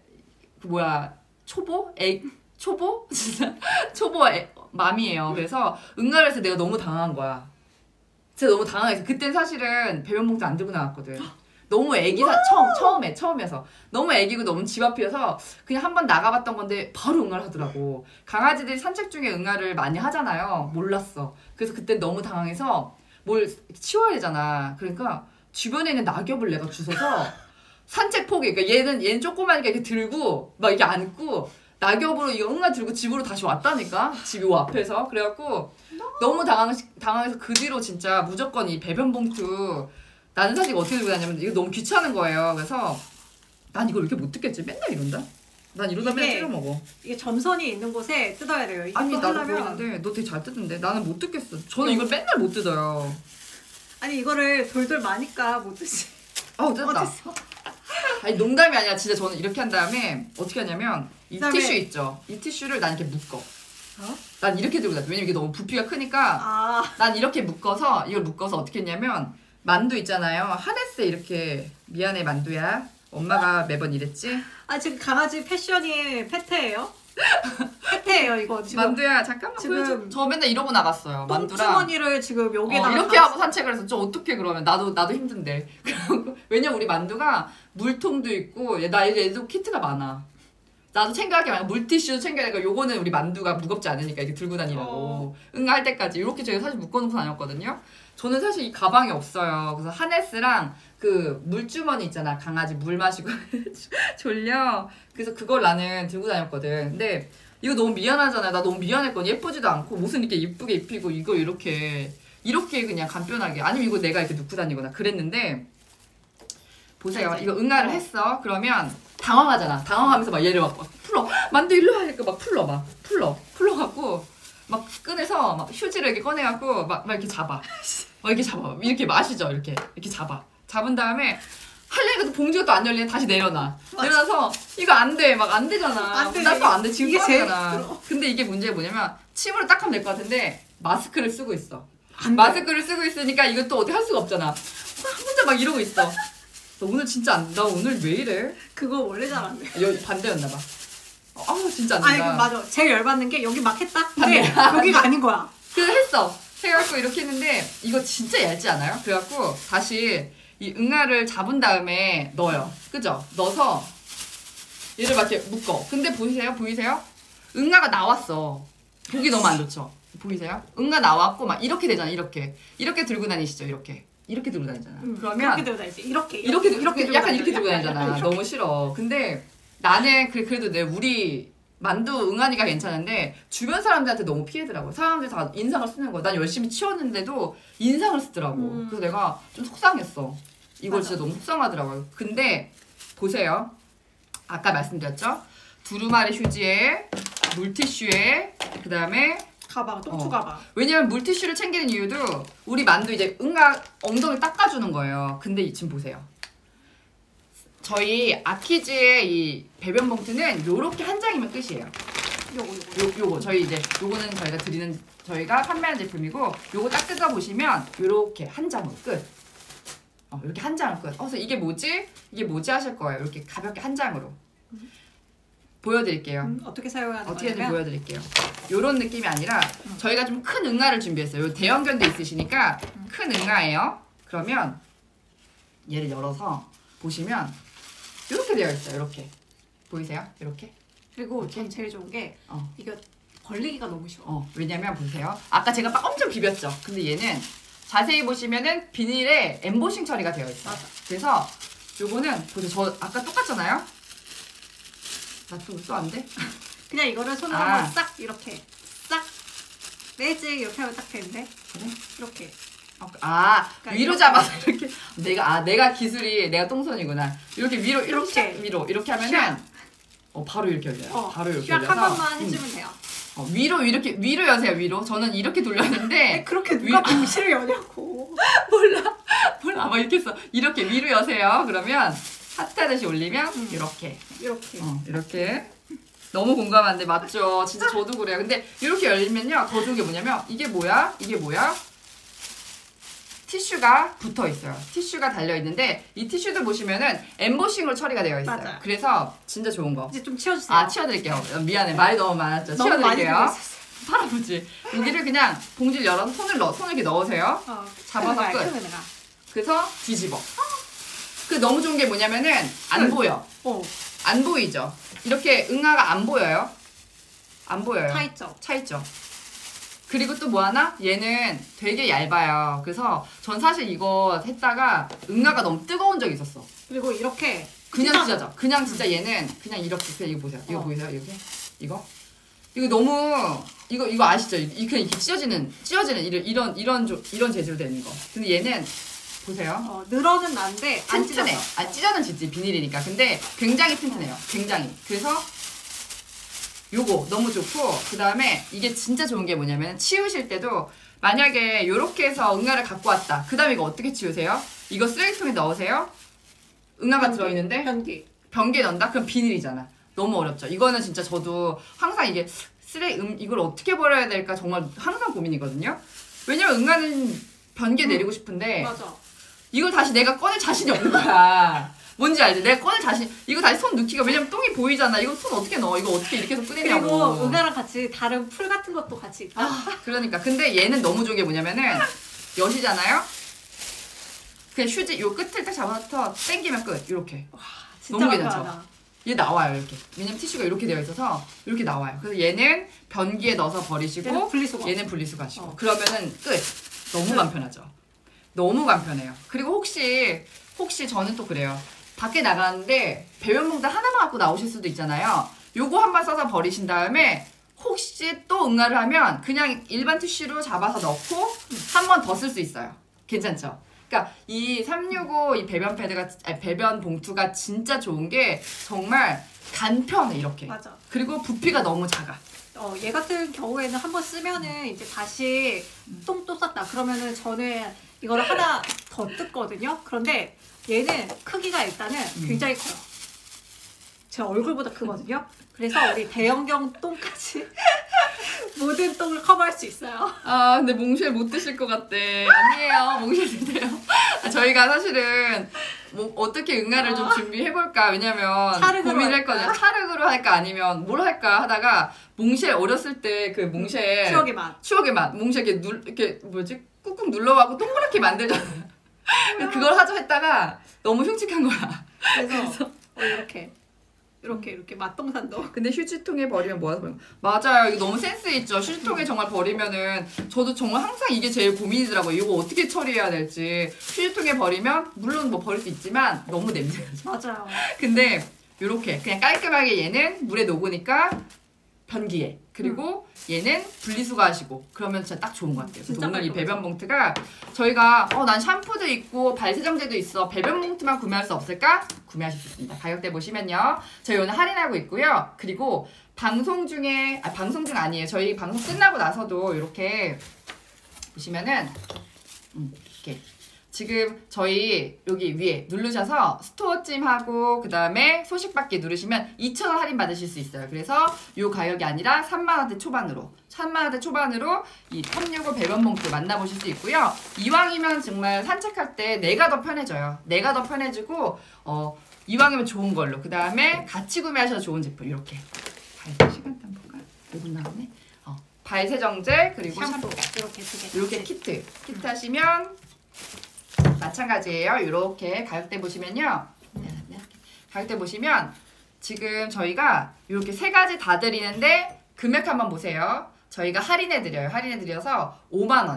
초보? 초보? 진짜 초보 맘이에요. 그래서 응가를 해서 내가 너무 당한 거야. 진짜 너무 당황해서 그땐 사실은 배변봉투 안 들고 나왔거든. 너무 처음이어서 너무 애기고 너무 집 앞이어서 그냥 한번 나가봤던 건데 바로 응아를 하더라고. 강아지들이 산책 중에 응아를 많이 하잖아요. 몰랐어. 그래서 그때 너무 당황해서 뭘 치워야 되잖아. 그러니까 주변에 있는 낙엽을 내가 주워서 산책 포기. 그러니까 얘는 조그마니까 이렇게 들고 막 이렇게 안고 낙엽으로 이거 응아 들고 집으로 다시 왔다니까. 집이 요 앞에서. 그래갖고 너무 당황해서 그 뒤로 진짜 무조건 이 배변 봉투 나는 사실 어떻게 들고 다냐면 이거 너무 귀찮은 거예요. 그래서 난 이걸 이렇게 못 뜯겠지. 맨날 이런다. 난 이러다 맨날 뜯어 먹어. 이게 점선이 있는 곳에 뜯어야 돼요. 아니 나도 보이는데 너 되게 잘 뜯는데 나는 못 뜯겠어. 저는 이걸 맨날 못 뜯어요. 아니 이거를 돌돌 마니까 못 뜯지. 뜯었다. 어딨어? 아니 농담이 아니라 진짜 저는 이렇게 한 다음에 어떻게 하냐면 이 그다음에 티슈 있죠. 이 티슈를 난 이렇게 묶어. 난 이렇게 들고 다녀. 왜냐면 이게 너무 부피가 크니까 난 이렇게 이걸 묶어서 어떻게 했냐면 만두 있잖아요. 하네스에 이렇게 미안해 만두야. 엄마가 매번 이랬지. 지금 강아지 패션이 페트예요? 페트예요 이거 지금. 만두야 잠깐만 보여줘. 저 맨날 이러고 나갔어요. 만두랑 똥주머니를 지금 여기다가 이렇게 하고 산책을 해서 저 어떻게 그러면 나도 힘든데. 왜냐면 우리 만두가 물통도 있고 얘도 키트가 많아. 나도 챙겨야 할 게 많아. 물티슈도 챙겨야 되니까 요거는 우리 만두가 무겁지 않으니까 이렇게 들고 다니라고. 응할 때까지 이렇게 제가 사실 묶어놓고 다녔거든요. 저는 사실 이 가방이 없어요. 그래서 하네스랑 그 물주머니 있잖아. 강아지 물 마시고 졸려. 그래서 그걸 나는 들고 다녔거든. 근데 이거 너무 미안하잖아요. 나 너무 미안했거든. 예쁘지도 않고 무슨 이렇게 이쁘게 입히고 이거 이렇게 그냥 간편하게. 아니면 이거 내가 이렇게 넣고 다니거나 그랬는데 보세요. 이거 응아를 했어. 그러면 당황하잖아. 당황하면서 막 얘를 막 풀어. 만두 일로 와. 이렇게 막 풀러갖고 막 꺼내서 막 휴지를 이렇게 꺼내갖고 막 이렇게 잡아. 이렇게 마시죠. 이렇게 잡아. 잡은 다음에 하려니까 또 봉지가 또 안 열리네. 다시 내려놔. 내려놔서 이거 안 돼. 막 안 되잖아. 나 또 안 돼. 지금 꺼내잖아. 근데 이게 문제가 뭐냐면 침으로 딱 하면 될 것 같은데 마스크를 쓰고 있어. 마스크를 쓰고 있으니까 이것도 어떻게 할 수가 없잖아. 혼자 막 이러고 있어. 오늘 진짜 나 오늘 왜 이래? 그거 원래 잘 안 돼. 반대였나봐. 진짜 안 된다. 아니 맞아. 제일 열받는 게 여기 막 했다? 근데 여기가 아닌 거야. 그래서 했어. 해갖고 이렇게 했는데 이거 진짜 얇지 않아요? 그래갖고 다시 이 응아를 잡은 다음에 넣어요. 그죠? 넣어서 얘를 막 이렇게 묶어. 근데 보이세요? 응아가 나왔어. 보기 너무 안 좋죠? 보이세요? 응아 나왔고 막 이렇게 되잖아. 이렇게 들고 다니시죠? 이렇게 들고 다니잖아. 그러면 이렇게 들고 다니지. 이렇게 약간 이렇게 들고 다니잖아. 너무 싫어. 근데 나는 그래도 우리 만두 응아니가 괜찮은데 주변 사람들한테 너무 피해더라고. 사람들이 다 인상을 쓰는 거야. 난 열심히 치웠는데도 인상을 쓰더라고. 그래서 내가 좀 속상했어. 이걸 진짜 너무 속상하더라고요. 근데 보세요. 아까 말씀드렸죠? 두루마리 휴지에 물티슈에 그 다음에 가방, 똥추 가방. 왜냐면 물티슈를 챙기는 이유도 우리 만두 이제 응아 엉덩이를 닦아주는 거예요. 근데 지금 보세요. 저희 아키즈의 이 배변 봉투는 요렇게 한 장이면 끝이에요. 요거 요거는 저희가 판매하는 제품이고 요거 딱 뜯어 보시면 요렇게 한 장으로 끝. 이렇게 한 장으로 끝. 그래서 이게 뭐지 하실 거예요. 이렇게 가볍게 한 장으로. 보여드릴게요. 어떻게 사용하는 어떻게든 보여드릴게요. 요런 느낌이 아니라 저희가 좀 큰 응아를 준비했어요. 요 대형견도 있으시니까 큰 응아예요. 그러면 얘를 열어서 보시면 이렇게 되어 있어요. 이렇게 보이세요? 이렇게. 그리고 전 제일 좋은 게 이거 벌리기가 너무 쉬워. 왜냐면 보세요. 아까 제가 엄청 비볐죠. 근데 얘는 자세히 보시면은 비닐에 엠보싱 처리가 되어 있어요. 맞아. 그래서 요거는 보세요. 저 아까 똑같잖아요. 나 또 안 돼? 그냥 이거를 손으로 아. 한번 싹 이렇게 싹 매직 이렇게 하면 딱 되는데 그래? 이렇게 그러니까 위로 이렇게. 잡아서 이렇게 내가 기술이 내가 똥손이구나. 이렇게 위로 이렇게. 위로 이렇게 하면은 바로 이렇게 열려요. 바로 이렇게 열려서 한 번만 해주면 돼요. 위로 이렇게 위로 여세요. 위로. 저는 이렇게 돌렸는데 그렇게 누가 봉시를 여냐고. 몰라 아마 이렇게 했어. 이렇게 위로 여세요. 그러면 하트 하듯이 올리면 이렇게 이렇게 너무 공감한데 맞죠? 진짜 저도 그래요. 근데 이렇게 열리면요 더 좋은 게 뭐냐면 이게 뭐야? 티슈가 붙어 있어요. 티슈가 달려 있는데 이 티슈도 보시면은 엠보싱으로 처리가 되어 있어요. 맞아요. 그래서 진짜 좋은 거. 이제 좀 치워주세요. 치워드릴게요. 미안해 말이 너무 많았죠. 너무 많이 치워드릴게요. 들고 있었어요. 할아버지 여기를 그냥 봉지를 열어서 손을 이렇게 넣으세요. 잡아서 끝. 그래서 뒤집어. 그 너무 좋은 게 뭐냐면은 안 보여. 안 보이죠? 이렇게 응아가 안 보여요. 안 보여요. 차 있죠. 그리고 또 뭐 하나? 얘는 되게 얇아요. 그래서 전 사실 이거 했다가 응아가 너무 뜨거운 적이 있었어. 그리고 이렇게 그냥 찢어져. 그냥 진짜 얘는 그냥 이렇게 이거 보세요. 이거 보이세요? 이거 너무 이거 아시죠? 그냥 이렇게 찢어지는 이런 재질로 되는 거. 근데 얘는 보세요. 늘어는 난데 안 찢어져. 찢어는 찢지 비닐이니까. 근데 굉장히 튼튼해요. 굉장히. 그래서 요거 너무 좋고 그 다음에 이게 진짜 좋은 게 뭐냐면 치우실 때도 만약에 요렇게 해서 응아를 갖고 왔다. 그 다음에 이거 어떻게 치우세요? 이거 쓰레기통에 넣으세요. 응아가 들어있는데 변기에 넣는다? 그럼 비닐이잖아. 너무 어렵죠. 이거는 진짜 저도 항상 이게 이걸 어떻게 버려야 될까 정말 항상 고민이거든요. 왜냐면 응아는 변기에 내리고 싶은데 맞아. 이걸 다시 내가 꺼낼 자신이 없는 거야. 뭔지 알지? 내가 꺼낼 이거 다시 손 넣기가 왜냐면 똥이 보이잖아. 이거 손 어떻게 넣어? 이거 어떻게 이렇게 해서 꺼내냐고. 그리고 응아랑 같이 다른 풀 같은 것도 같이 있다. 그러니까. 근데 얘는 너무 좋은 게 뭐냐면은 여시잖아요? 그냥 휴지 요 끝을 딱 잡아서 당기면 끝. 이렇게. 진짜 너무 괜찮죠? 얘 나와요 이렇게. 왜냐면 티슈가 이렇게 되어 있어서 이렇게 나와요. 그래서 얘는 변기에 넣어서 버리시고 얘는 분리수거 하시고 그러면은 끝. 너무 간편하죠. 너무 간편해요. 그리고 혹시 저는 또 그래요. 밖에 나가는데 배변 봉투 하나만 갖고 나오실 수도 있잖아요. 요거 한번 써서 버리신 다음에 혹시 또 응아를 하면 그냥 일반 티슈로 잡아서 넣고 한 번 더 쓸 수 있어요. 괜찮죠? 그러니까 이 365 이 배변 패드가 배변 봉투가 진짜 좋은 게 정말 간편해 이렇게. 맞아. 그리고 부피가 너무 작아. 얘 같은 경우에는 한번 쓰면은 이제 다시 똥 또 쌌다. 그러면은 저는 이거를 하나 더 뜯거든요. 그런데 얘는 크기가 일단은 굉장히 커요. 제 얼굴보다 크거든요. 그래서 우리 대형경 똥까지 모든 똥을 커버할 수 있어요. 근데 몽쉘 못 드실 것 같대. 아니에요. 몽쉘 드세요. 저희가 사실은 뭐 어떻게 응아를 좀 준비해볼까. 왜냐면 고민을 했거든요. 차르그로 할까 아니면 뭘 할까 하다가 몽쉘 어렸을 때 그 몽쉘 추억의 맛. 몽쉘 이렇게 뭐지? 꾹꾹 눌러가고 동그랗게 만들잖아요. 그걸 하자 했다가 너무 흉측한 거야. 그래서 이렇게 맛동산도. 근데 휴지통에 버리면 뭐하서 버려? 맞아요. 이거 너무 센스 있죠. 휴지통에 정말 버리면은 저도 정말 항상 이게 제일 고민이더라고요. 이거 어떻게 처리해야 될지. 휴지통에 버리면 물론 뭐 버릴 수 있지만 너무 냄새가 나죠. 맞아요. 근데 요렇게 그냥 깔끔하게 얘는 물에 녹으니까 변기에 그리고 얘는 분리수거하시고 그러면 진짜 딱 좋은 것 같아요. 그래서 오늘 이 배변 봉투가 저희가 난 샴푸도 있고 발세정제도 있어. 배변 봉투만 구매할 수 없을까? 구매하실 수 있습니다. 가격대 보시면요. 저희 오늘 할인하고 있고요. 그리고 방송 중 아니에요. 저희 방송 끝나고 나서도 이렇게 보시면은 이렇게 지금 저희 여기 위에 누르셔서 스토어찜하고 그 다음에 소식받기 누르시면 2,000원 할인 받으실 수 있어요. 그래서 이 가격이 아니라 30,000원대 초반으로 30,000원대 초반으로 이 365 배변 봉투 만나보실 수 있고요. 이왕이면 정말 산책할 때 내가 더 편해져요. 내가 더 편해지고 이왕이면 좋은 걸로 그 다음에 같이 구매하셔도 좋은 제품 이렇게 시간당 볼까? 5분 남았네. 발세정제 그리고 샴푸 이렇게 키트 하시면 마찬가지예요. 이렇게 가격대 보시면요. 가격대 보시면 지금 저희가 이렇게 세 가지 다 드리는데 금액 한번 보세요. 저희가 할인해드려요. 할인해드려서 5만원에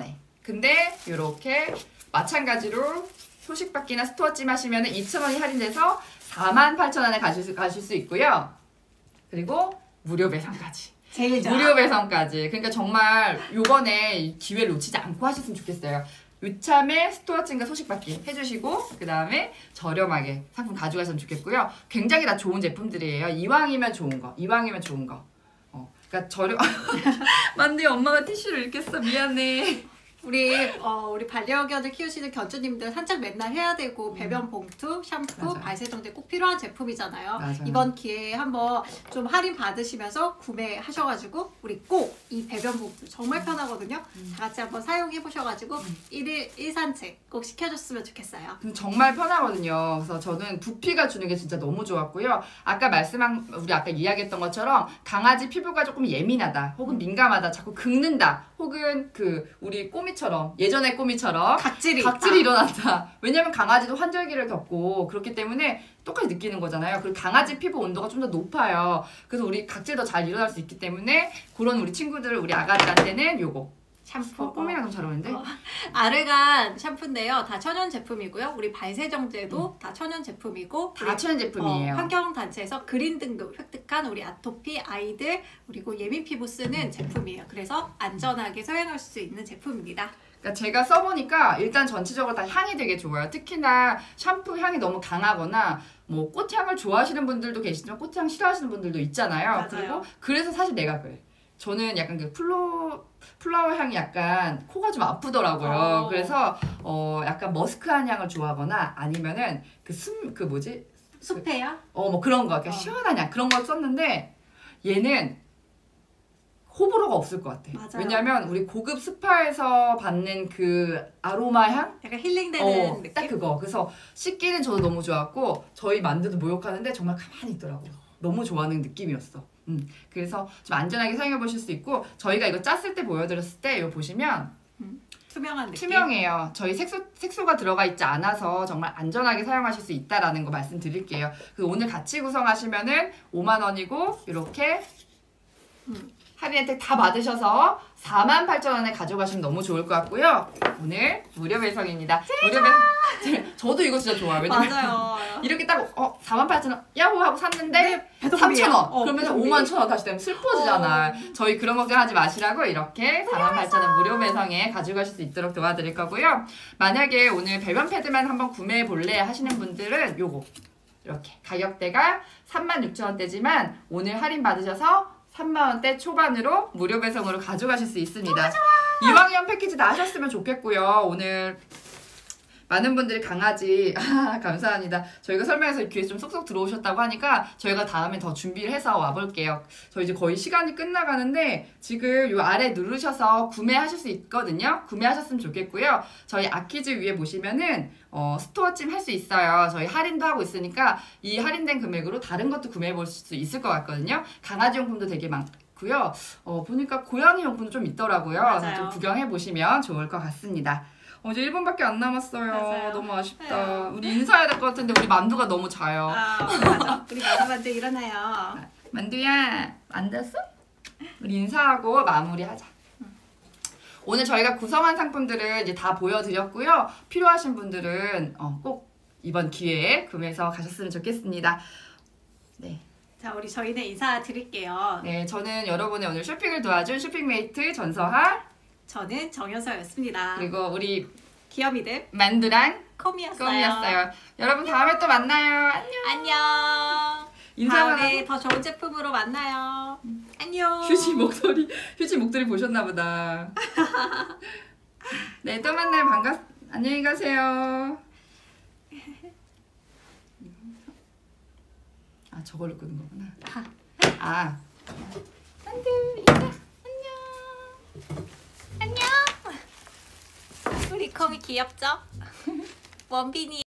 근데 이렇게 마찬가지로 소식받기나 스토어찜 하시면 2,000원이 할인돼서 48,000원에 가실 수 있고요. 그리고 무료 배송까지. 제일 좋아. 무료 배송까지. 그러니까 정말 요번에 기회를 놓치지 않고 하셨으면 좋겠어요. 유참에 스토어찜과 소식받기 해주시고 그 다음에 저렴하게 상품 가져가시면 좋겠고요. 굉장히 다 좋은 제품들이에요. 이왕이면 좋은 거. 이왕이면 좋은 거. 그러니까 저렴. 만두야 엄마가 티슈를 읽겠어. 미안해. 우리 반려견을 키우시는 견주님들 산책 맨날 해야 되고 배변 봉투, 샴푸, 맞아요. 발세정제 꼭 필요한 제품이잖아요. 맞아요. 이번 기회에 한번 좀 할인 받으시면서 구매하셔가지고 우리 꼭 이 배변 봉투 정말 편하거든요. 다 같이 한번 사용해 보셔가지고 1일 1산책 꼭 시켜줬으면 좋겠어요. 정말 편하거든요. 그래서 저는 두피가 주는 게 진짜 너무 좋았고요. 우리 아까 이야기했던 것처럼 강아지 피부가 조금 예민하다, 혹은 민감하다, 자꾸 긁는다, 혹은 우리 꼬미처럼 예전의 꼬미처럼 각질이 일어난다. 왜냐면 강아지도 환절기를 겪고 그렇기 때문에 똑같이 느끼는 거잖아요. 그리고 강아지 피부 온도가 좀 더 높아요. 그래서 우리 각질도 잘 일어날 수 있기 때문에 그런 우리 친구들, 우리 아가들한테는 요거 샴푸. 꼬미랑 좀 잘 어울리는데? 아르간 샴푸인데요. 다 천연 제품이고요. 우리 발세정제도 다 천연 제품이고 다 천연 제품이에요. 환경단체에서 그린 등급 획득한 우리 아토피, 아이들, 그리고 예민 피부 쓰는 제품이에요. 그래서 안전하게 사용할 수 있는 제품입니다. 그러니까 제가 써보니까 일단 전체적으로 다 향이 되게 좋아요. 특히나 샴푸 향이 너무 강하거나 뭐 꽃향을 좋아하시는 분들도 계시지만 꽃향 싫어하시는 분들도 있잖아요. 맞아요. 그리고 그래서 사실 내가 그래. 저는 약간 플라워 향이 약간 코가 좀 아프더라고요. 그래서 약간 머스크한 향을 좋아하거나 아니면은 숲에요? 뭐 그런 거, 약간 시원한 향 그런 걸 썼는데 얘는 호불호가 없을 것 같아. 맞아요. 왜냐면 우리 고급 스파에서 받는 그 아로마 향? 약간 힐링되는 느낌? 딱 그거. 그래서 씻기는 저도 너무 좋았고 저희 만두도 목욕하는데 정말 가만히 있더라고. 너무 좋아하는 느낌이었어. 그래서 좀 안전하게 사용해 보실 수 있고 저희가 이거 짰을 때 보여드렸을 때 이거 보시면 투명한 느낌? 투명해요. 저희 색소가 들어가 있지 않아서 정말 안전하게 사용하실 수 있다라는 거 말씀드릴게요. 그래서 오늘 같이 구성하시면은 5만 원이고 이렇게 할인 혜택 다 받으셔서 48,000원에 가져가시면 너무 좋을 것 같고요. 오늘 무료 배송입니다. 무료 배송. 저도 이거 진짜 좋아요. 왜냐면 맞아요. 이렇게 딱 48,000원 야호 하고 샀는데 배송비예요. 3,000원. 그러면 배송비. 51,000원 다시 되면 슬퍼지잖아. 저희 그런 걱정하지 마시라고 이렇게 48,000원 무료 배송에 가져가실 수 있도록 도와드릴 거고요. 만약에 오늘 배변 패드만 한번 구매해 볼래 하시는 분들은 요거 이렇게 가격대가 36,000원대지만 오늘 할인 받으셔서 3만원대 초반으로 무료 배송으로 가져가실 수 있습니다. 이왕이면 패키지 다 하셨으면 좋겠고요. 오늘 많은 분들이 강아지 감사합니다. 저희가 설명해서 귀에 좀 쏙쏙 들어오셨다고 하니까 저희가 다음에 더 준비를 해서 와볼게요. 저희 이제 거의 시간이 끝나가는데 지금 요 아래 누르셔서 구매하실 수 있거든요. 구매하셨으면 좋겠고요. 저희 아키즈 위에 보시면은 스토어찜 할 수 있어요. 저희 할인도 하고 있으니까 이 할인된 금액으로 다른 것도 구매해 볼 수 있을 것 같거든요. 강아지 용품도 되게 많고요. 보니까 고양이 용품도 좀 있더라고요. 맞아요. 좀 구경해 보시면 좋을 것 같습니다. 이제 1분밖에 안 남았어요. 맞아요. 너무 아쉽다. 네. 우리 인사해야 될 것 같은데 우리 만두가 너무 자요. 맞아. 우리 만두만두 일어나요. 만두야, 안 잤어? 우리 인사하고 마무리하자. 오늘 저희가 구성한 상품들을 이제 다 보여드렸고요. 필요하신 분들은 꼭 이번 기회에 구매해서 가셨으면 좋겠습니다. 네. 자, 저희는 인사드릴게요. 네, 저는 여러분의 오늘 쇼핑을 도와준 쇼핑메이트 전서하 저는 정여서였습니다. 그리고 우리 귀여미들 만두랑 컴이었어요. 껌이었어요. 여러분 다음에 또 만나요. 안녕. 인사만 다음에 하고. 더 좋은 제품으로 만나요. 안녕. 휴지 목소리 보셨나 보다. 네, 또 만나요. 안녕히 가세요. 저걸로 끄는 거구나. 만두 인사. 안녕. 우리 컴이 귀엽죠? 원빈이